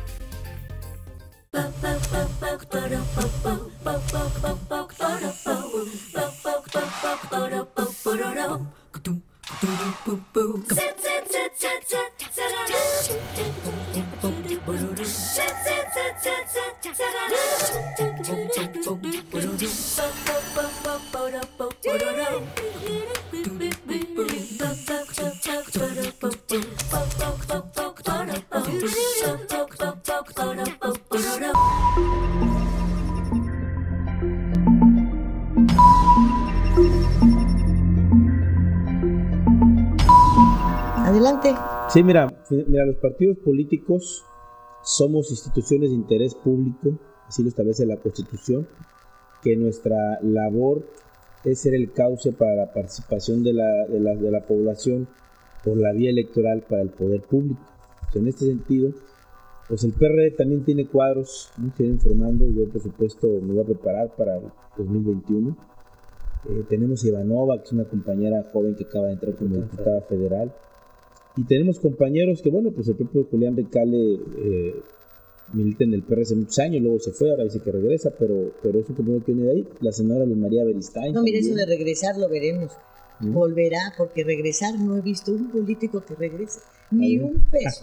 Adelante. Sí, mira, mira, los partidos políticos somos instituciones de interés público, así lo establece la Constitución, que nuestra labor es ser el cauce para la participación de la, de la, de la población por la vía electoral para el poder público. Pues en este sentido, pues el P R D también tiene cuadros, ¿no? Que vienen formando. Yo, por supuesto, me voy a preparar para el dos mil veintiuno. Eh, tenemos a Ivanova, que es una compañera joven que acaba de entrar como diputada federal. Y tenemos compañeros que, bueno, pues el propio Julián Recale eh, milita en el P R hace muchos años, luego se fue, ahora dice que regresa, pero, pero es un compañero que viene de ahí. La senadora Luz María Beristain. No, mire, también. eso de regresar lo veremos. ¿Mm? Volverá, porque regresar no he visto un político que regrese. Ni ¿Ay? un peso.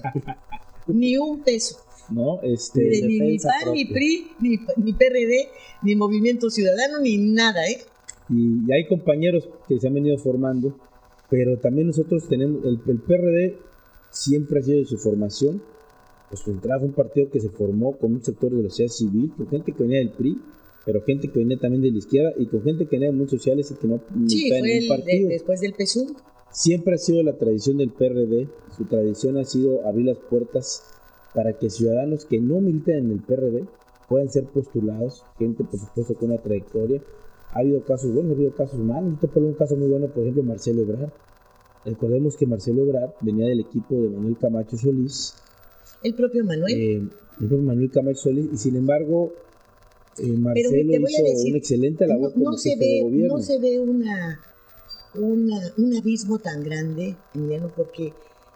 Ni un peso. No, este. De, ni, ni P A N, ni P R I, ni, ni P R D, ni Movimiento Ciudadano, ni nada, ¿eh? Y, y hay compañeros que se han venido formando. Pero también nosotros tenemos, el, el P R D siempre ha sido de su formación, pues fue un partido que se formó con un sector de la sociedad civil, con gente que venía del P R I, pero gente que venía también de la izquierda y con gente que venía de muchos sociales y que no sí, militaba en un partido. De, después del P S U M. Siempre ha sido la tradición del P R D, su tradición ha sido abrir las puertas para que ciudadanos que no militan en el P R D puedan ser postulados, gente por supuesto con una trayectoria. Ha habido casos buenos, ha habido casos malos. Yo te pongo un caso muy bueno, por ejemplo, Marcelo Ebrard. Recordemos que Marcelo Ebrard venía del equipo de Manuel Camacho Solís. El propio Manuel. Eh, el propio Manuel Camacho Solís. Y sin embargo, eh, Marcelo hizo decir, una excelente labor no, no como se jefe ve, de gobierno. No se ve una, una, un abismo tan grande, Emiliano, porque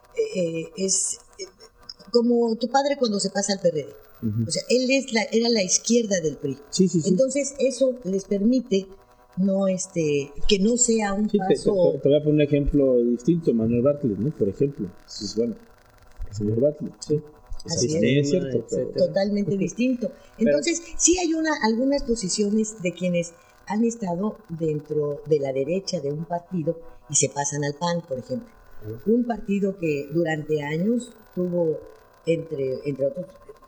eh, es eh, como tu padre cuando se pasa al P R D. Uh-huh. O sea, él es la, era la izquierda del P R I. Sí, sí, sí. Entonces, eso les permite no este que no sea un sí, paso... Te, te, te voy a poner un ejemplo distinto, Manuel Bartlett, ¿no? Por ejemplo. Es bueno. El señor Bartlett, sí. Así es, es, es cierto, pero... totalmente distinto. Entonces, pero... sí hay una algunas posiciones de quienes han estado dentro de la derecha de un partido y se pasan al P A N, por ejemplo. Uh-huh. Un partido que durante años tuvo, entre, entre otros...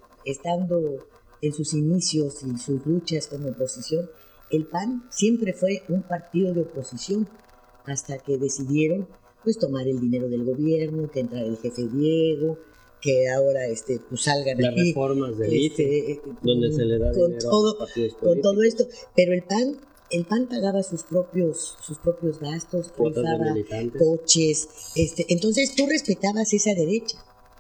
estando en sus inicios y sus luchas como oposición, el P A N siempre fue un partido de oposición hasta que decidieron pues tomar el dinero del gobierno, que entrara el jefe Diego, que ahora este pues salgan las aquí, reformas del este, I F E, donde se le da con dinero todo, a los partidos políticos. con todo esto, pero el P A N el P A N pagaba sus propios sus propios gastos, usaba coches, este, entonces tú respetabas esa derecha,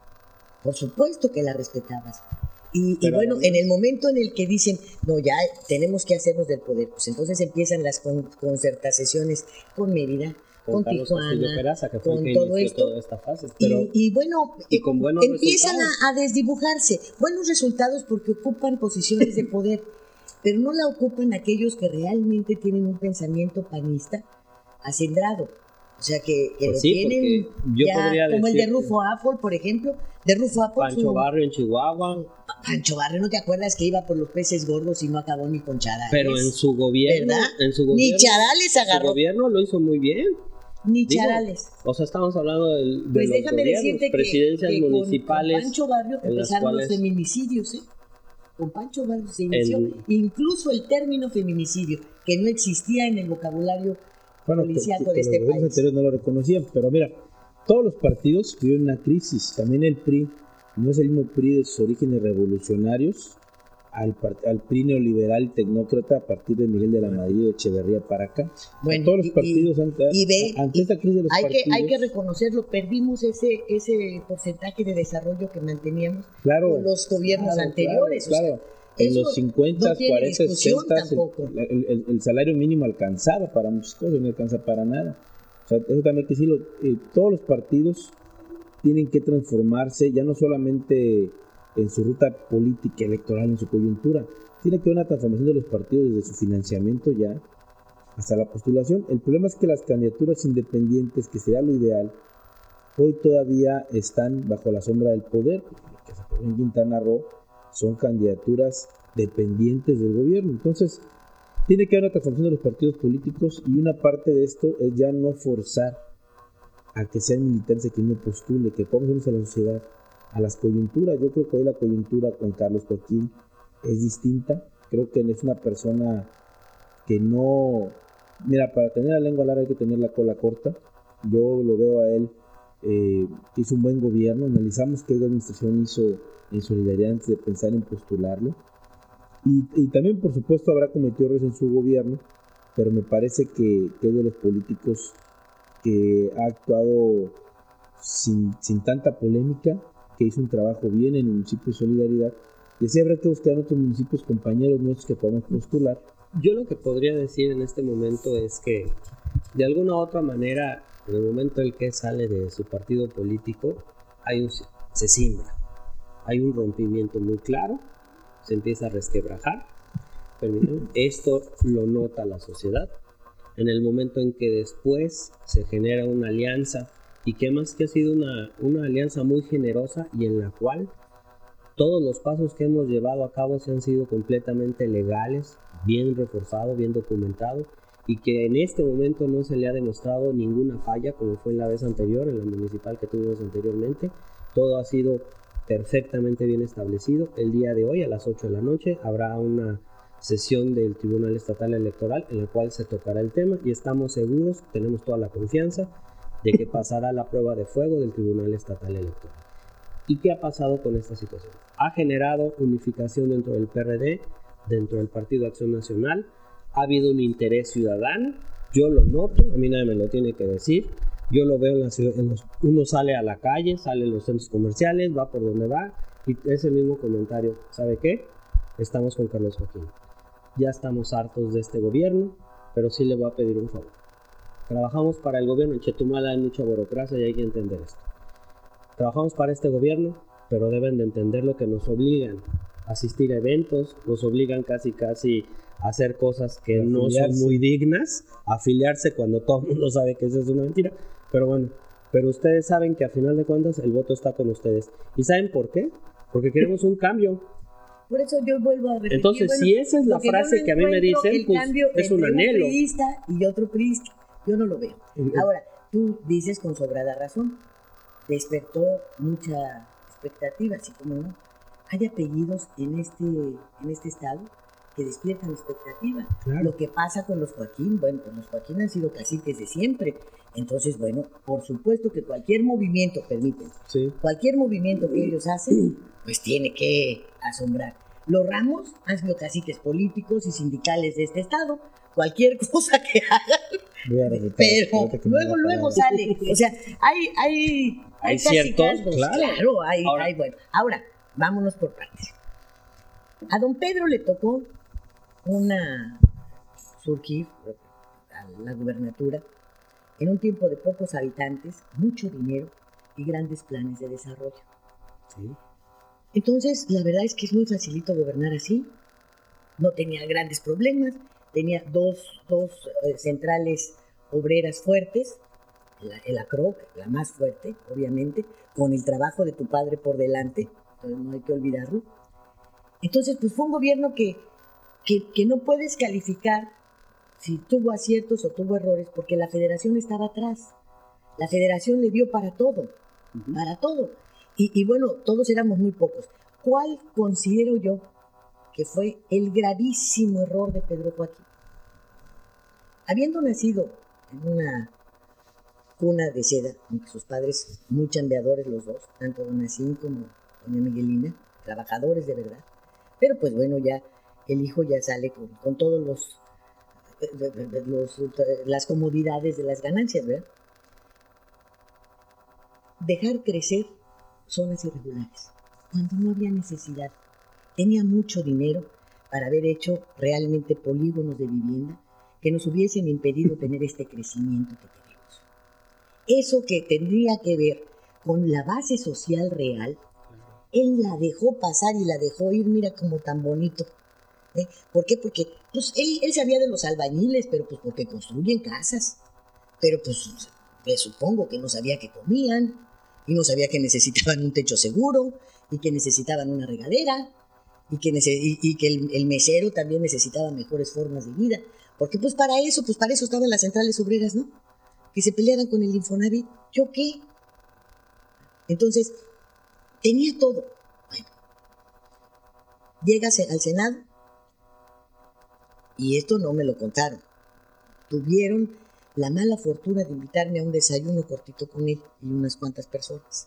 por supuesto que la respetabas. Y, y bueno, en el momento en el que dicen, no, ya tenemos que hacernos del poder, pues entonces empiezan las con, concertaciones con Mérida, con, con Tijuana, Peraza, que fue con que todo esto. Toda esta fase, pero, y, y bueno, y con buenos empiezan a, a desdibujarse. Buenos resultados porque ocupan posiciones de poder, pero no la ocupan aquellos que realmente tienen un pensamiento panista acendrado. O sea que, que Pues lo sí, tienen porque yo ya, podría como el de decir Rufo Apple, por ejemplo. De Rufo Apple. Pancho su- Barrio en Chihuahua, Pancho Barrio, ¿no te acuerdas que iba por los peces gordos y no acabó ni con charales? pero en su gobierno, ¿Verdad? en su Ni gobierno, charales su agarró, gobierno lo hizo muy bien. ni Digo, charales. O sea, estamos hablando del, de Pues los déjame gobiernos, decirte que, presidencias que con- municipales. con Pancho Barrio en las empezaron cuales- los feminicidios, ¿eh? Con Pancho Barrio se inició En- incluso el término feminicidio, que no existía en el vocabulario Bueno, policíaco que- que de este los gobiernos país. anteriores no lo reconocían, pero mira, todos los partidos tuvieron una crisis, también el P R I, no es el mismo P R I de sus orígenes revolucionarios al, par- al P R I neoliberal tecnócrata a partir de Miguel de la Madrid y de Echeverría para acá. Bueno, todos los y- partidos y- ante, y ve- ante y esta crisis de los Hay que, partidos, hay que reconocerlo, perdimos ese, ese porcentaje de desarrollo que manteníamos claro, con los gobiernos claro, anteriores. Claro, o claro. sea, En eso los cincuenta, no tiene cuarenta, discusión sesenta, tampoco. el, el- el salario mínimo alcanzaba para muchas cosas, no alcanza para nada. O sea, eso también hay que decirlo, eh, todos los partidos tienen que transformarse, ya no solamente en su ruta política electoral, en su coyuntura, tiene que haber una transformación de los partidos desde su financiamiento ya hasta la postulación. El problema es que las candidaturas independientes, que sería lo ideal, hoy todavía están bajo la sombra del poder, porque lo que se aprobó en Quintana Roo son candidaturas dependientes del gobierno. Entonces, tiene que haber una transformación de los partidos políticos y una parte de esto es ya no forzar a que sean militantes que uno postule, que pongamos a la sociedad a las coyunturas. Yo creo que hoy la coyuntura con Carlos Joaquín es distinta. Creo que él es una persona que no... Mira, para tener la lengua larga hay que tener la cola corta. Yo lo veo a él, eh, que hizo un buen gobierno. Analizamos qué administración hizo en solidaridad antes de pensar en postularlo. Y, y también, por supuesto, habrá cometido errores en su gobierno, pero me parece que, que es de los políticos que ha actuado sin, sin tanta polémica, que hizo un trabajo bien en el municipio de Solidaridad. Y así habrá que buscar otros municipios, compañeros nuestros que podamos postular. Yo lo que podría decir en este momento es que, de alguna u otra manera, en el momento en el que sale de su partido político, hay un, se simbra. Hay un rompimiento muy claro, se empieza a resquebrajar. Permítanme. Esto lo nota la sociedad. En el momento en que después se genera una alianza, y que más que ha sido una, una alianza muy generosa y en la cual todos los pasos que hemos llevado a cabo se han sido completamente legales, bien reforzados, bien documentados, y que en este momento no se le ha demostrado ninguna falla como fue en la vez anterior, en la municipal que tuvimos anteriormente. Todo ha sido perfectamente bien establecido. El día de hoy a las ocho de la noche habrá una sesión del Tribunal Estatal Electoral en la cual se tocará el tema y estamos seguros, tenemos toda la confianza de que pasará la prueba de fuego del Tribunal Estatal Electoral. ¿Y qué ha pasado con esta situación? Ha generado unificación dentro del P R D, dentro del Partido de Acción Nacional. Ha habido un interés ciudadano, yo lo noto, a mí nadie me lo tiene que decir. Yo lo veo en la ciudad, en los, uno sale a la calle, sale en los centros comerciales, va por donde va, y ese mismo comentario, ¿sabe qué? Estamos con Carlos Joaquín. Ya estamos hartos de este gobierno, pero sí le voy a pedir un favor. Trabajamos para el gobierno, en Chetumal hay mucha burocracia y hay que entender esto. Trabajamos para este gobierno, pero deben de entender lo que nos obligan a asistir a eventos, nos obligan casi casi a hacer cosas que no son muy dignas, a afiliarse cuando todo el mundo sabe que eso es una mentira, pero bueno, pero ustedes saben que a final de cuentas el voto está con ustedes. ¿Y saben por qué? Porque queremos un cambio. Por eso yo vuelvo a repetir. Entonces, bueno, si esa es la porque frase no que a mí me encuentro dicen, el pues cambio es un entre anhelo. Un priista y otro priista, yo no lo veo. Ahora, tú dices con sobrada razón, despertó mucha expectativa, así como no. Hay apellidos en este, en este estado que despiertan expectativa. Claro. Lo que pasa con los Joaquín, bueno, pues los Joaquín han sido caciques de siempre. Entonces, bueno, por supuesto que cualquier movimiento, permiten, Sí. cualquier movimiento que ellos hacen, pues tiene que asombrar. Los Ramos han sido caciques políticos y sindicales de este estado. Cualquier cosa que hagan, Voy a repetir, pero espérate que me luego, voy a luego parar. sale. O sea, hay, hay, Hay ciertos, cacicazgos, claro. claro, hay, Ahora- hay, bueno. Ahora, vámonos por partes. A don Pedro le tocó una surgir a la gubernatura en un tiempo de pocos habitantes, mucho dinero y grandes planes de desarrollo. Sí. Entonces, la verdad es que es muy facilito gobernar así. No tenía grandes problemas. Tenía dos, dos eh, centrales obreras fuertes la, la C R O C, la más fuerte, obviamente, con el trabajo de tu padre por delante, no hay que olvidarlo. Entonces, pues fue un gobierno que, que, que no puedes calificar si tuvo aciertos o tuvo errores, porque la federación estaba atrás. La federación le dio para todo, uh-huh. para todo. Y, y bueno, todos éramos muy pocos. ¿Cuál considero yo que fue el gravísimo error de Pedro Joaquín? Habiendo nacido en una cuna de seda, aunque sus padres muy chambeadores los dos, tanto don Nacín como doña Miguelina, trabajadores de verdad, pero pues bueno, ya el hijo ya sale con, con todos los, los las comodidades de las ganancias, ¿verdad? Dejar crecer zonas irregulares, cuando no había necesidad. Tenía mucho dinero para haber hecho realmente polígonos de vivienda que nos hubiesen impedido tener este crecimiento que tenemos. Eso que tendría que ver con la base social real, él la dejó pasar y la dejó ir, mira como tan bonito. ¿Eh? ¿Por qué? Porque pues, él, él sabía de los albañiles, pero pues porque construyen casas. Pero pues, pues supongo que no sabía que comían, y no sabía que necesitaban un techo seguro, y que necesitaban una regadera, y que, nece- y, y que el, el mesero también necesitaba mejores formas de vida. Porque pues para eso, pues para eso estaban las centrales obreras, ¿no? Que se pelearan con el Infonavit. ¿Yo qué? Entonces, tenía todo. Bueno, llegas al Senado, y esto no me lo contaron. Tuvieron la mala fortuna de invitarme a un desayuno cortito con él y unas cuantas personas.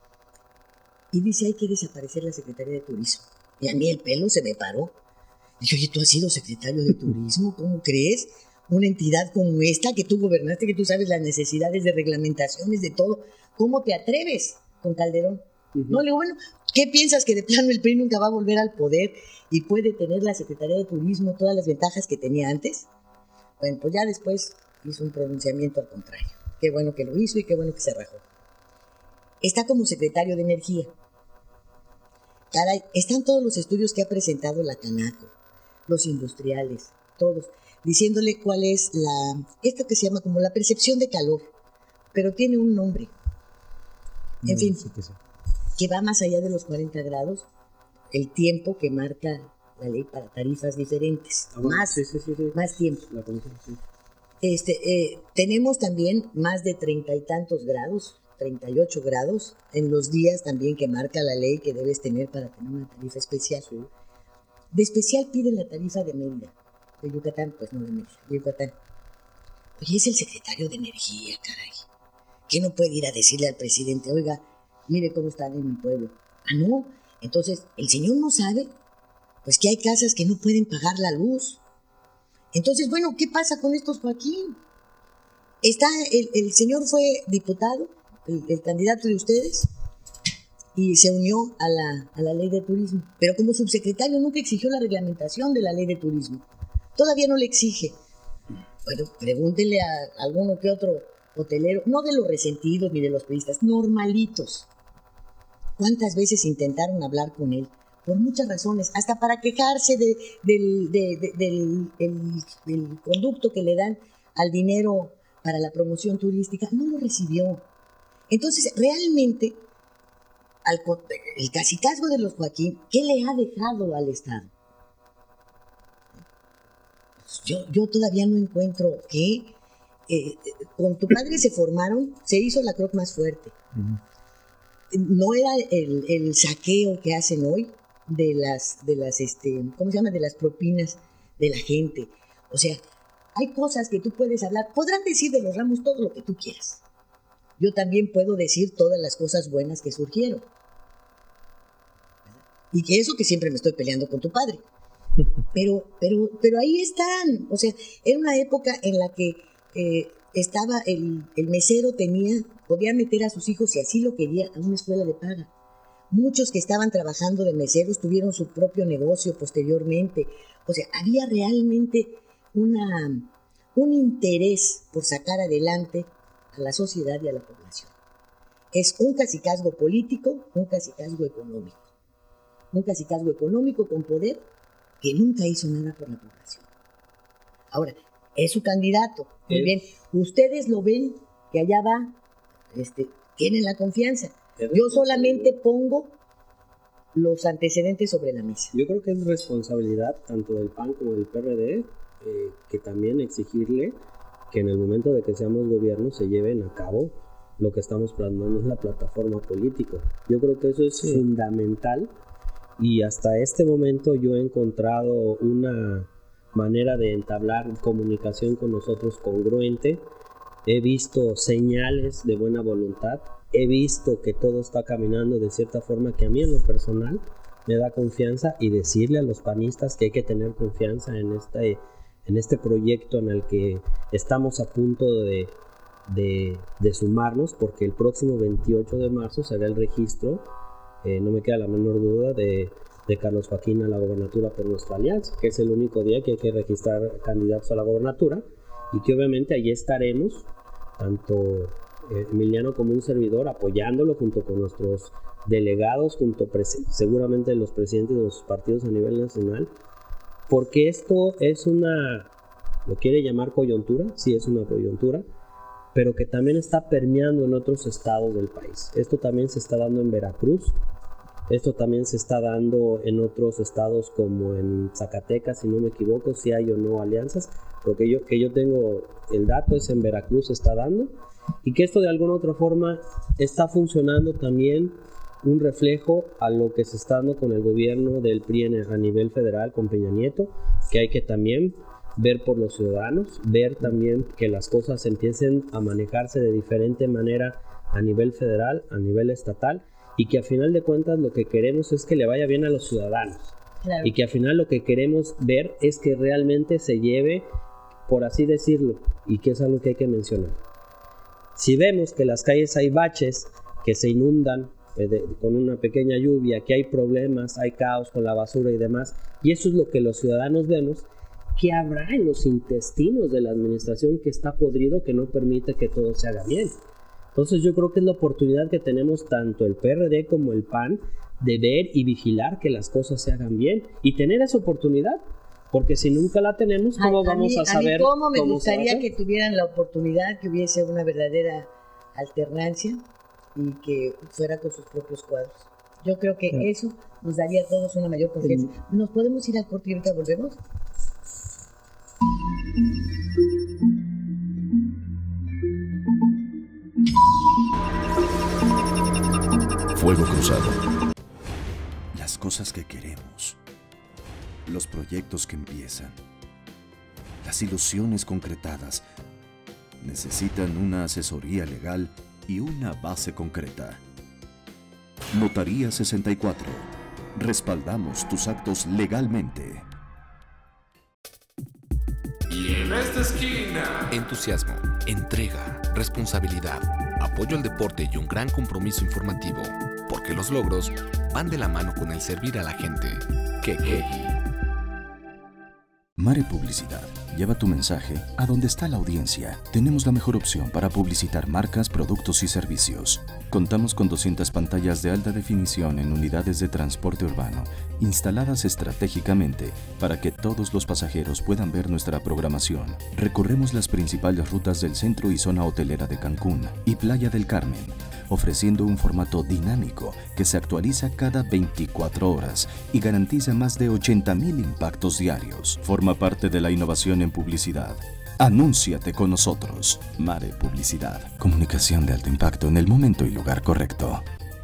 Y dice, hay que desaparecer la Secretaría de Turismo. Y a mí el pelo se me paró. Dije, oye, ¿tú has sido secretario de Turismo? ¿Cómo crees? Una entidad como esta que tú gobernaste, que tú sabes las necesidades de reglamentaciones, de todo. ¿Cómo te atreves con Calderón? Uh-huh. No, le digo, bueno, ¿qué piensas? ¿Que de plano el P R I nunca va a volver al poder y puede tener la Secretaría de Turismo todas las ventajas que tenía antes? Bueno, pues ya después hizo un pronunciamiento al contrario. Qué bueno que lo hizo y qué bueno que se rajó. Está como secretario de Energía. Caray, están todos los estudios que ha presentado la Canaco, los industriales, todos, diciéndole cuál es la, esto que se llama como la percepción de calor, pero tiene un nombre. En mm, fin, sí que, sí. que va más allá de los cuarenta grados, el tiempo que marca la ley para tarifas diferentes, ah, bueno, más, sí, sí, sí, sí. más tiempo. La sí. Este, eh, tenemos también más de treinta y tantos grados, treinta y ocho grados, en los días también que marca la ley que debes tener para tener una tarifa especial. Sí. De especial piden la tarifa de Mérida, de Yucatán, pues no de Mérida, de Yucatán. Oye, es el secretario de Energía, caray. ¿Qué no puede ir a decirle al presidente, oiga, mire cómo están en mi pueblo? Ah, no, entonces, ¿el señor no sabe? Pues que hay casas que no pueden pagar la luz. Entonces, bueno, ¿qué pasa con estos Joaquín? Está, el, el señor fue diputado, el, el candidato de ustedes, y se unió a la, a la ley de turismo. Pero como subsecretario nunca exigió la reglamentación de la ley de turismo. Todavía no le exige. Bueno, pregúntenle a alguno que otro hotelero, no de los resentidos ni de los periodistas, normalitos. ¿Cuántas veces intentaron hablar con él? Por muchas razones, hasta para quejarse de, del, de, de, del, del, del conducto que le dan al dinero para la promoción turística, no lo recibió. Entonces, realmente, al, el cacicazgo de los Joaquín, ¿qué le ha dejado al Estado? Yo, yo todavía no encuentro que eh, con tu padre se formaron, se hizo la C R O C más fuerte. Uh-huh. No era el, el saqueo que hacen hoy de las, de las, este, ¿cómo se llama? De las propinas de la gente. O sea, hay cosas que tú puedes hablar. Podrán decir de los Ramos todo lo que tú quieras. Yo también puedo decir todas las cosas buenas que surgieron. Y que eso que siempre me estoy peleando con tu padre. Pero, pero, pero ahí están. O sea, era una época en la que eh, estaba el, el mesero tenía, podía meter a sus hijos, si así lo quería, a una escuela de paga. Muchos que estaban trabajando de meseros tuvieron su propio negocio posteriormente. O sea, había realmente una, un interés por sacar adelante a la sociedad y a la población. Es un cacicazgo político, un cacicazgo económico. Un cacicazgo económico con poder que nunca hizo nada por la población. Ahora, es su candidato. Muy bien, ustedes lo ven que allá va, este, tienen la confianza. Yo solamente pongo los antecedentes sobre la mesa. Yo creo que es responsabilidad tanto del P A N como del P R D, eh, que también exigirle que en el momento de que seamos gobierno se lleven a cabo lo que estamos planteando en la plataforma política. Yo creo que eso es sí. fundamental, y hasta este momento yo he encontrado una manera de entablar comunicación con nosotros congruente. He visto señales de buena voluntad, he visto que todo está caminando de cierta forma que a mí en lo personal me da confianza, y decirle a los panistas que hay que tener confianza en este, en este proyecto en el que estamos a punto de, de, de sumarnos, porque el próximo veintiocho de marzo será el registro, eh, no me queda la menor duda, de, de Carlos Joaquín a la gobernatura por nuestra alianza, que es el único día que hay que registrar candidatos a la gobernatura, y que obviamente allí estaremos, tanto eh, Emiliano como un servidor, apoyándolo junto con nuestros delegados, junto seguramente los presidentes de los partidos a nivel nacional, porque esto es una, lo quiere llamar coyuntura, sí es una coyuntura, pero que también está permeando en otros estados del país. Esto también se está dando en Veracruz, esto también se está dando en otros estados como en Zacatecas, si no me equivoco, si hay o no alianzas, porque yo, que yo tengo el dato es en Veracruz se está dando, y que esto de alguna otra forma está funcionando también un reflejo a lo que se está dando con el gobierno del P R I a nivel federal con Peña Nieto, que hay que también ver por los ciudadanos, ver también que las cosas empiecen a manejarse de diferente manera a nivel federal, a nivel estatal, y que a final de cuentas lo que queremos es que le vaya bien a los ciudadanos. Claro. Y que al final lo que queremos ver es que realmente se lleve, por así decirlo, y que es algo que hay que mencionar. Si vemos que las calles hay baches, que se inundan eh, de, con una pequeña lluvia, que hay problemas, hay caos con la basura y demás, y eso es lo que los ciudadanos vemos, ¿qué habrá en los intestinos de la administración que está podrido, que no permite que todo se haga bien? Entonces yo creo que es la oportunidad que tenemos tanto el P R D como el P A N de ver y vigilar que las cosas se hagan bien y tener esa oportunidad, porque si nunca la tenemos, ¿cómo Ay, vamos a, mí, a saber? A mí cómo me cómo gustaría que tuvieran la oportunidad, que hubiese una verdadera alternancia y que fuera con sus propios cuadros. Yo creo que sí. eso nos daría a todos una mayor confianza. Sí. ¿Nos podemos ir al corte y ahorita volvemos? Fuego Cruzado. Las cosas que queremos, los proyectos que empiezan, las ilusiones concretadas, necesitan una asesoría legal y una base concreta. Notaría sesenta y cuatro. Respaldamos tus actos legalmente. Y en esta esquina, entusiasmo, entrega, responsabilidad, apoyo al deporte y un gran compromiso informativo, porque los logros van de la mano con el servir a la gente. Que queji. Mare Publicidad. Lleva tu mensaje a donde está la audiencia. Tenemos la mejor opción para publicitar marcas, productos y servicios. Contamos con doscientas pantallas de alta definición en unidades de transporte urbano, instaladas estratégicamente para que todos los pasajeros puedan ver nuestra programación. Recorremos las principales rutas del centro y zona hotelera de Cancún y Playa del Carmen, ofreciendo un formato dinámico que se actualiza cada veinticuatro horas y garantiza más de ochenta mil impactos diarios. Forma parte de la innovación en publicidad. Anúnciate con nosotros. Mare Publicidad. Comunicación de alto impacto en el momento y lugar correcto.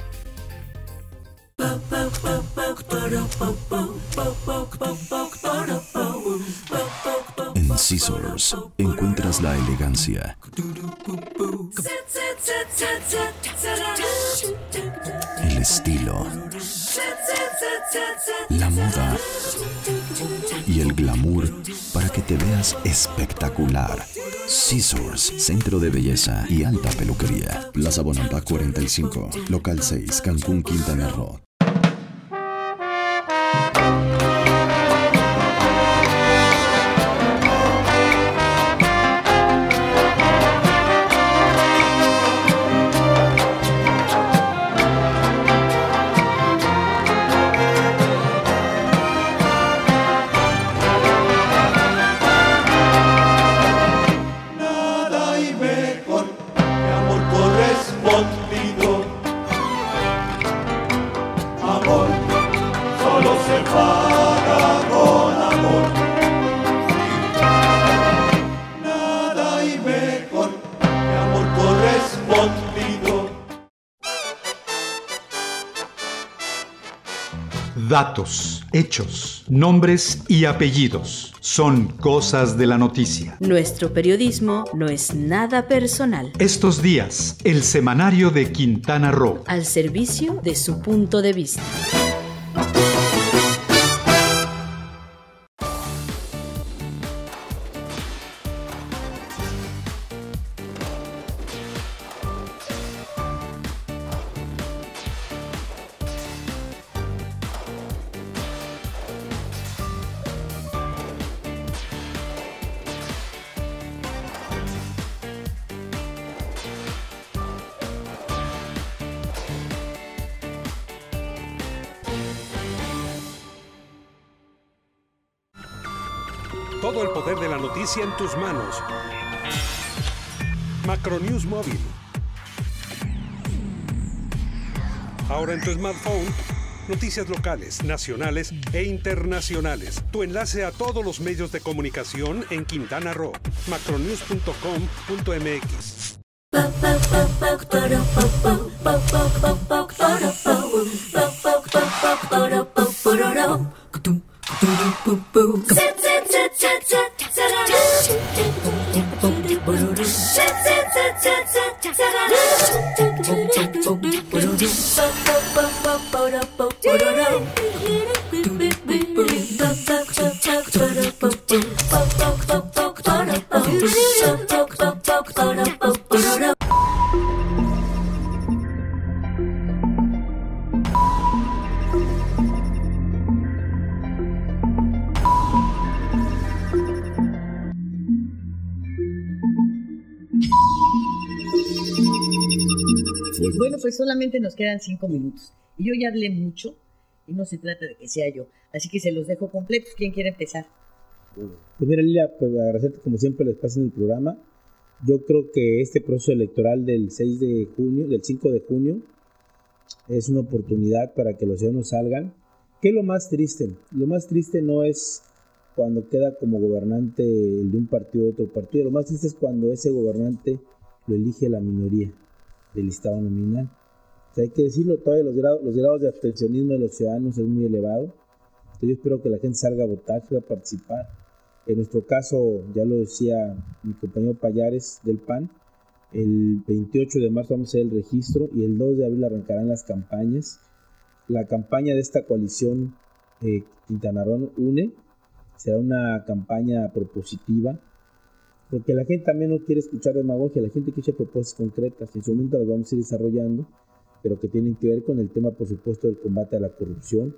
En Scissors encuentras la elegancia, el estilo, la moda y el glamour para que te veas espectacular. Scissors, centro de belleza y alta peluquería. Plaza Bonampak cuarenta y cinco, local seis, Cancún, Quintana Roo. Datos, hechos, nombres y apellidos son cosas de la noticia. Nuestro periodismo no es nada personal. Estos días, el semanario de Quintana Roo. Al servicio de su punto de vista. Todo el poder de la noticia en tus manos. Macronews Móvil. Ahora en tu smartphone, noticias locales, nacionales e internacionales. Tu enlace a todos los medios de comunicación en Quintana Roo. macronews punto com punto m x. Bueno, pues solamente nos quedan cinco minutos. Y yo ya hablé mucho y no se trata de que sea yo. Así que se los dejo completos. ¿Quién quiere empezar? Pues mira, Lilia, pues agradecerte como siempre el espacio en el programa. Yo creo que este proceso electoral del seis de junio, del cinco de junio, es una oportunidad para que los ciudadanos salgan. ¿Qué es lo más triste? Lo más triste no es cuando queda como gobernante el de un partido o otro partido. Lo más triste es cuando ese gobernante lo elige la minoría del listado nominal. O sea, hay que decirlo, todavía los grados, los grados de abstencionismo de los ciudadanos es muy elevado. Entonces yo espero que la gente salga a votar, salga a participar. En nuestro caso, ya lo decía mi compañero Payares del P A N, el veintiocho de marzo vamos a hacer el registro y el dos de abril arrancarán las campañas. La campaña de esta coalición eh, Quintana Roo Une será una campaña propositiva, porque la gente también no quiere escuchar demagogia, la gente quiere propuestas concretas, en su momento las vamos a ir desarrollando, pero que tienen que ver con el tema, por supuesto, del combate a la corrupción.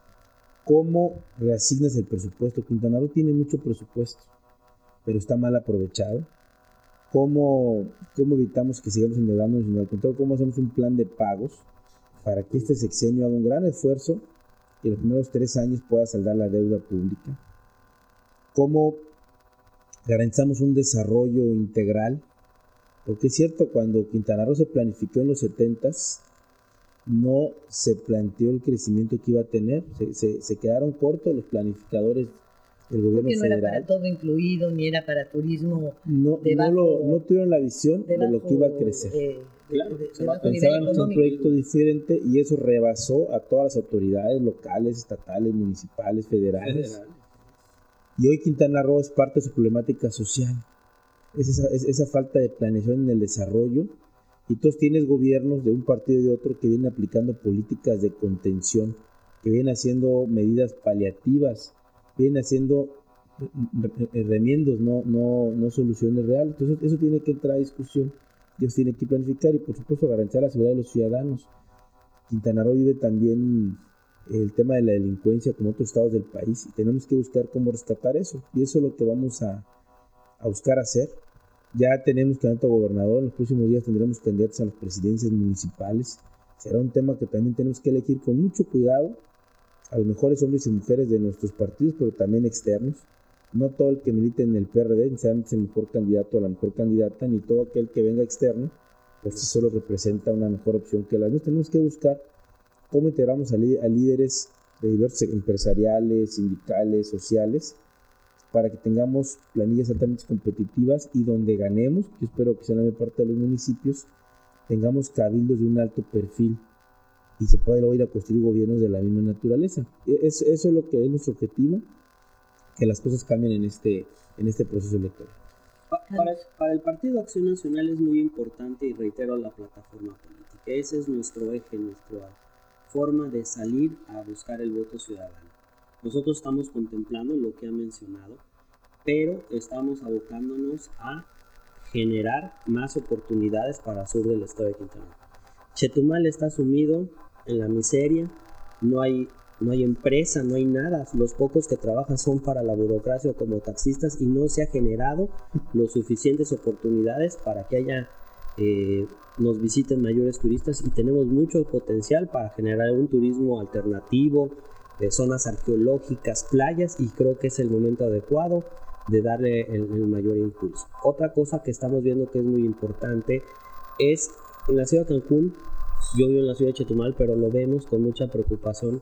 ¿Cómo reasignas el presupuesto? Quintana Roo tiene mucho presupuesto, pero está mal aprovechado. ¿Cómo, cómo evitamos que sigamos endeudándonos en el contrario? ¿Cómo hacemos un plan de pagos para que este sexenio haga un gran esfuerzo y en los primeros tres años pueda saldar la deuda pública? ¿Cómo garantizamos un desarrollo integral? Porque es cierto, cuando Quintana Roo se planificó en los setentas, no se planteó el crecimiento que iba a tener, se, se, se quedaron cortos los planificadores del gobierno Porque no federal. era para todo incluido, ni era para turismo. No, debajo, no, lo, no tuvieron la visión de, bajo, de lo que iba a crecer. Eh, claro, de, de, de pensaban en un proyecto diferente y eso rebasó a todas las autoridades locales, estatales, municipales, federales. Federal. Y hoy Quintana Roo es parte de su problemática social. Es esa, es esa falta de planeación en el desarrollo. Y tú tienes gobiernos de un partido y de otro que vienen aplicando políticas de contención, que vienen haciendo medidas paliativas, vienen haciendo remiendos, no, no, no soluciones reales. Entonces eso tiene que entrar a discusión, ellos tienen que planificar y por supuesto garantizar la seguridad de los ciudadanos. Quintana Roo vive también el tema de la delincuencia como otros estados del país y tenemos que buscar cómo rescatar eso y eso es lo que vamos a, a buscar hacer. Ya tenemos candidato a gobernador, en los próximos días tendremos candidatos a las presidencias municipales. Será un tema que también tenemos que elegir con mucho cuidado a los mejores hombres y mujeres de nuestros partidos, pero también externos. No todo el que milite en el P R D necesariamente es el mejor candidato o la mejor candidata, ni todo aquel que venga externo, pues sí solo representa una mejor opción que las dos. Tenemos que buscar cómo integramos a, a líderes de diversos empresariales, sindicales, sociales, para que tengamos planillas altamente competitivas y donde ganemos, yo espero que sea la mayor parte de los municipios, tengamos cabildos de un alto perfil, y se puede luego ir a construir gobiernos de la misma naturaleza. Es, eso es lo que es nuestro objetivo, que las cosas cambien en este, en este proceso electoral. Para, para el Partido Acción Nacional es muy importante, y reitero, la plataforma política. Ese es nuestro eje, nuestra forma de salir a buscar el voto ciudadano. Nosotros estamos contemplando lo que ha mencionado, pero estamos abocándonos a generar más oportunidades para el sur del estado de Quintana Roo. Chetumal está sumido en la miseria, no hay, no hay empresa, no hay nada, los pocos que trabajan son para la burocracia o como taxistas, y no se ha generado los suficientes oportunidades para que haya, eh, nos visiten mayores turistas, y tenemos mucho potencial para generar un turismo alternativo, de zonas arqueológicas, playas, y creo que es el momento adecuado de darle el, el mayor impulso. Otra cosa que estamos viendo que es muy importante es en la ciudad de Cancún. Yo vivo en la ciudad de Chetumal, pero lo vemos con mucha preocupación,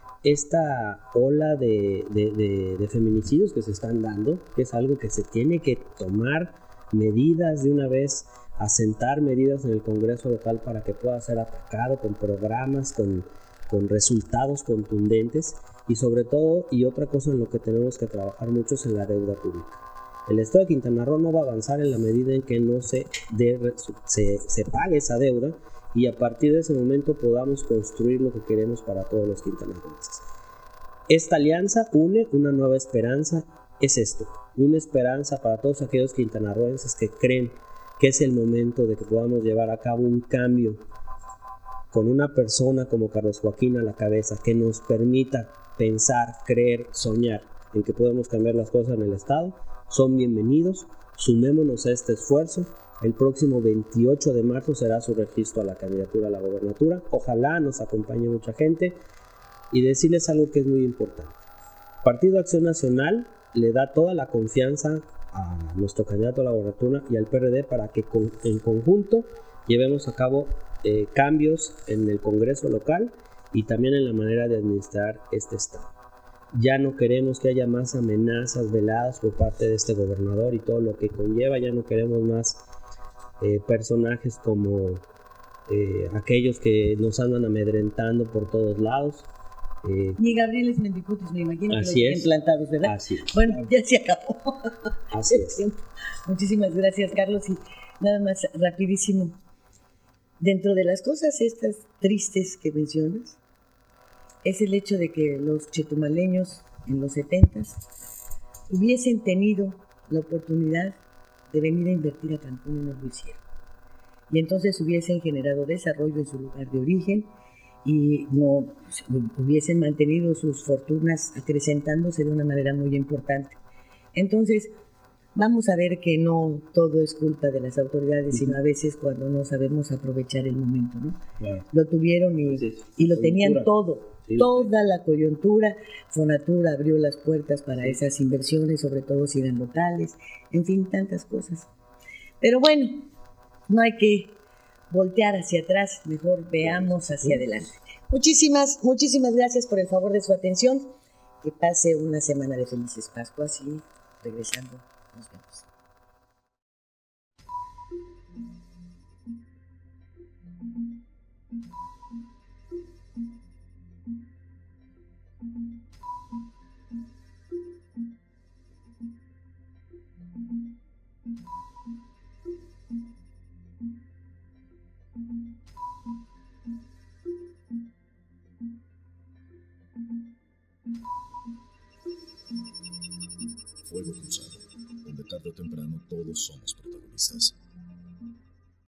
esta ola de, de, de, de feminicidios que se están dando, que es algo que se tiene que tomar medidas de una vez, asentar medidas en el Congreso local para que pueda ser atacado con programas, con, con resultados contundentes, y sobre todo, y otra cosa en lo que tenemos que trabajar mucho es en la deuda pública. El estado de Quintana Roo no va a avanzar en la medida en que no se, de, se, se pague esa deuda, y a partir de ese momento podamos construir lo que queremos para todos los quintanarroenses. Esta alianza une una nueva esperanza, es esto, una esperanza para todos aquellos quintanarroenses que creen que es el momento de que podamos llevar a cabo un cambio con una persona como Carlos Joaquín a la cabeza, que nos permita pensar, creer, soñar en que podemos cambiar las cosas en el estado. Son bienvenidos, sumémonos a este esfuerzo. El próximo veintiocho de marzo será su registro a la candidatura a la gobernatura. Ojalá nos acompañe mucha gente, y decirles algo que es muy importante. Partido Acción Nacional le da toda la confianza a nuestro candidato a la gobernatura y al P R D para que con, en conjunto llevemos a cabo eh, cambios en el Congreso local y también en la manera de administrar este estado. Ya no queremos que haya más amenazas veladas por parte de este gobernador y todo lo que conlleva. Ya no queremos más eh, personajes como eh, aquellos que nos andan amedrentando por todos lados. Eh, Ni Gabriel Mendicutis, me imagino así que los tienen plantados, ¿verdad? Así. Bueno, ya se acabó. Así es. Muchísimas gracias, Carlos. Y nada más, rapidísimo. Dentro de las cosas estas tristes que mencionas, es el hecho de que los chetumaleños en los setentas hubiesen tenido la oportunidad de venir a invertir a Cancún y no lo hicieron. Y entonces hubiesen generado desarrollo en su lugar de origen y no hubiesen mantenido sus fortunas acrecentándose de una manera muy importante. Entonces, vamos a ver que no todo es culpa de las autoridades, sino a veces cuando no sabemos aprovechar el momento, ¿no? Claro. Lo tuvieron y, y lo tenían todo. Sí, toda la coyuntura. Fonatura abrió las puertas para sí. esas inversiones, sobre todo si eran locales, en fin, tantas cosas. Pero bueno, no hay que voltear hacia atrás, mejor veamos hacia adelante. Muchísimas, muchísimas gracias por el favor de su atención. Que pase una semana de felices Pascuas y regresando nos vemos. Fuego Cruzado, donde tarde o temprano todos somos protagonistas.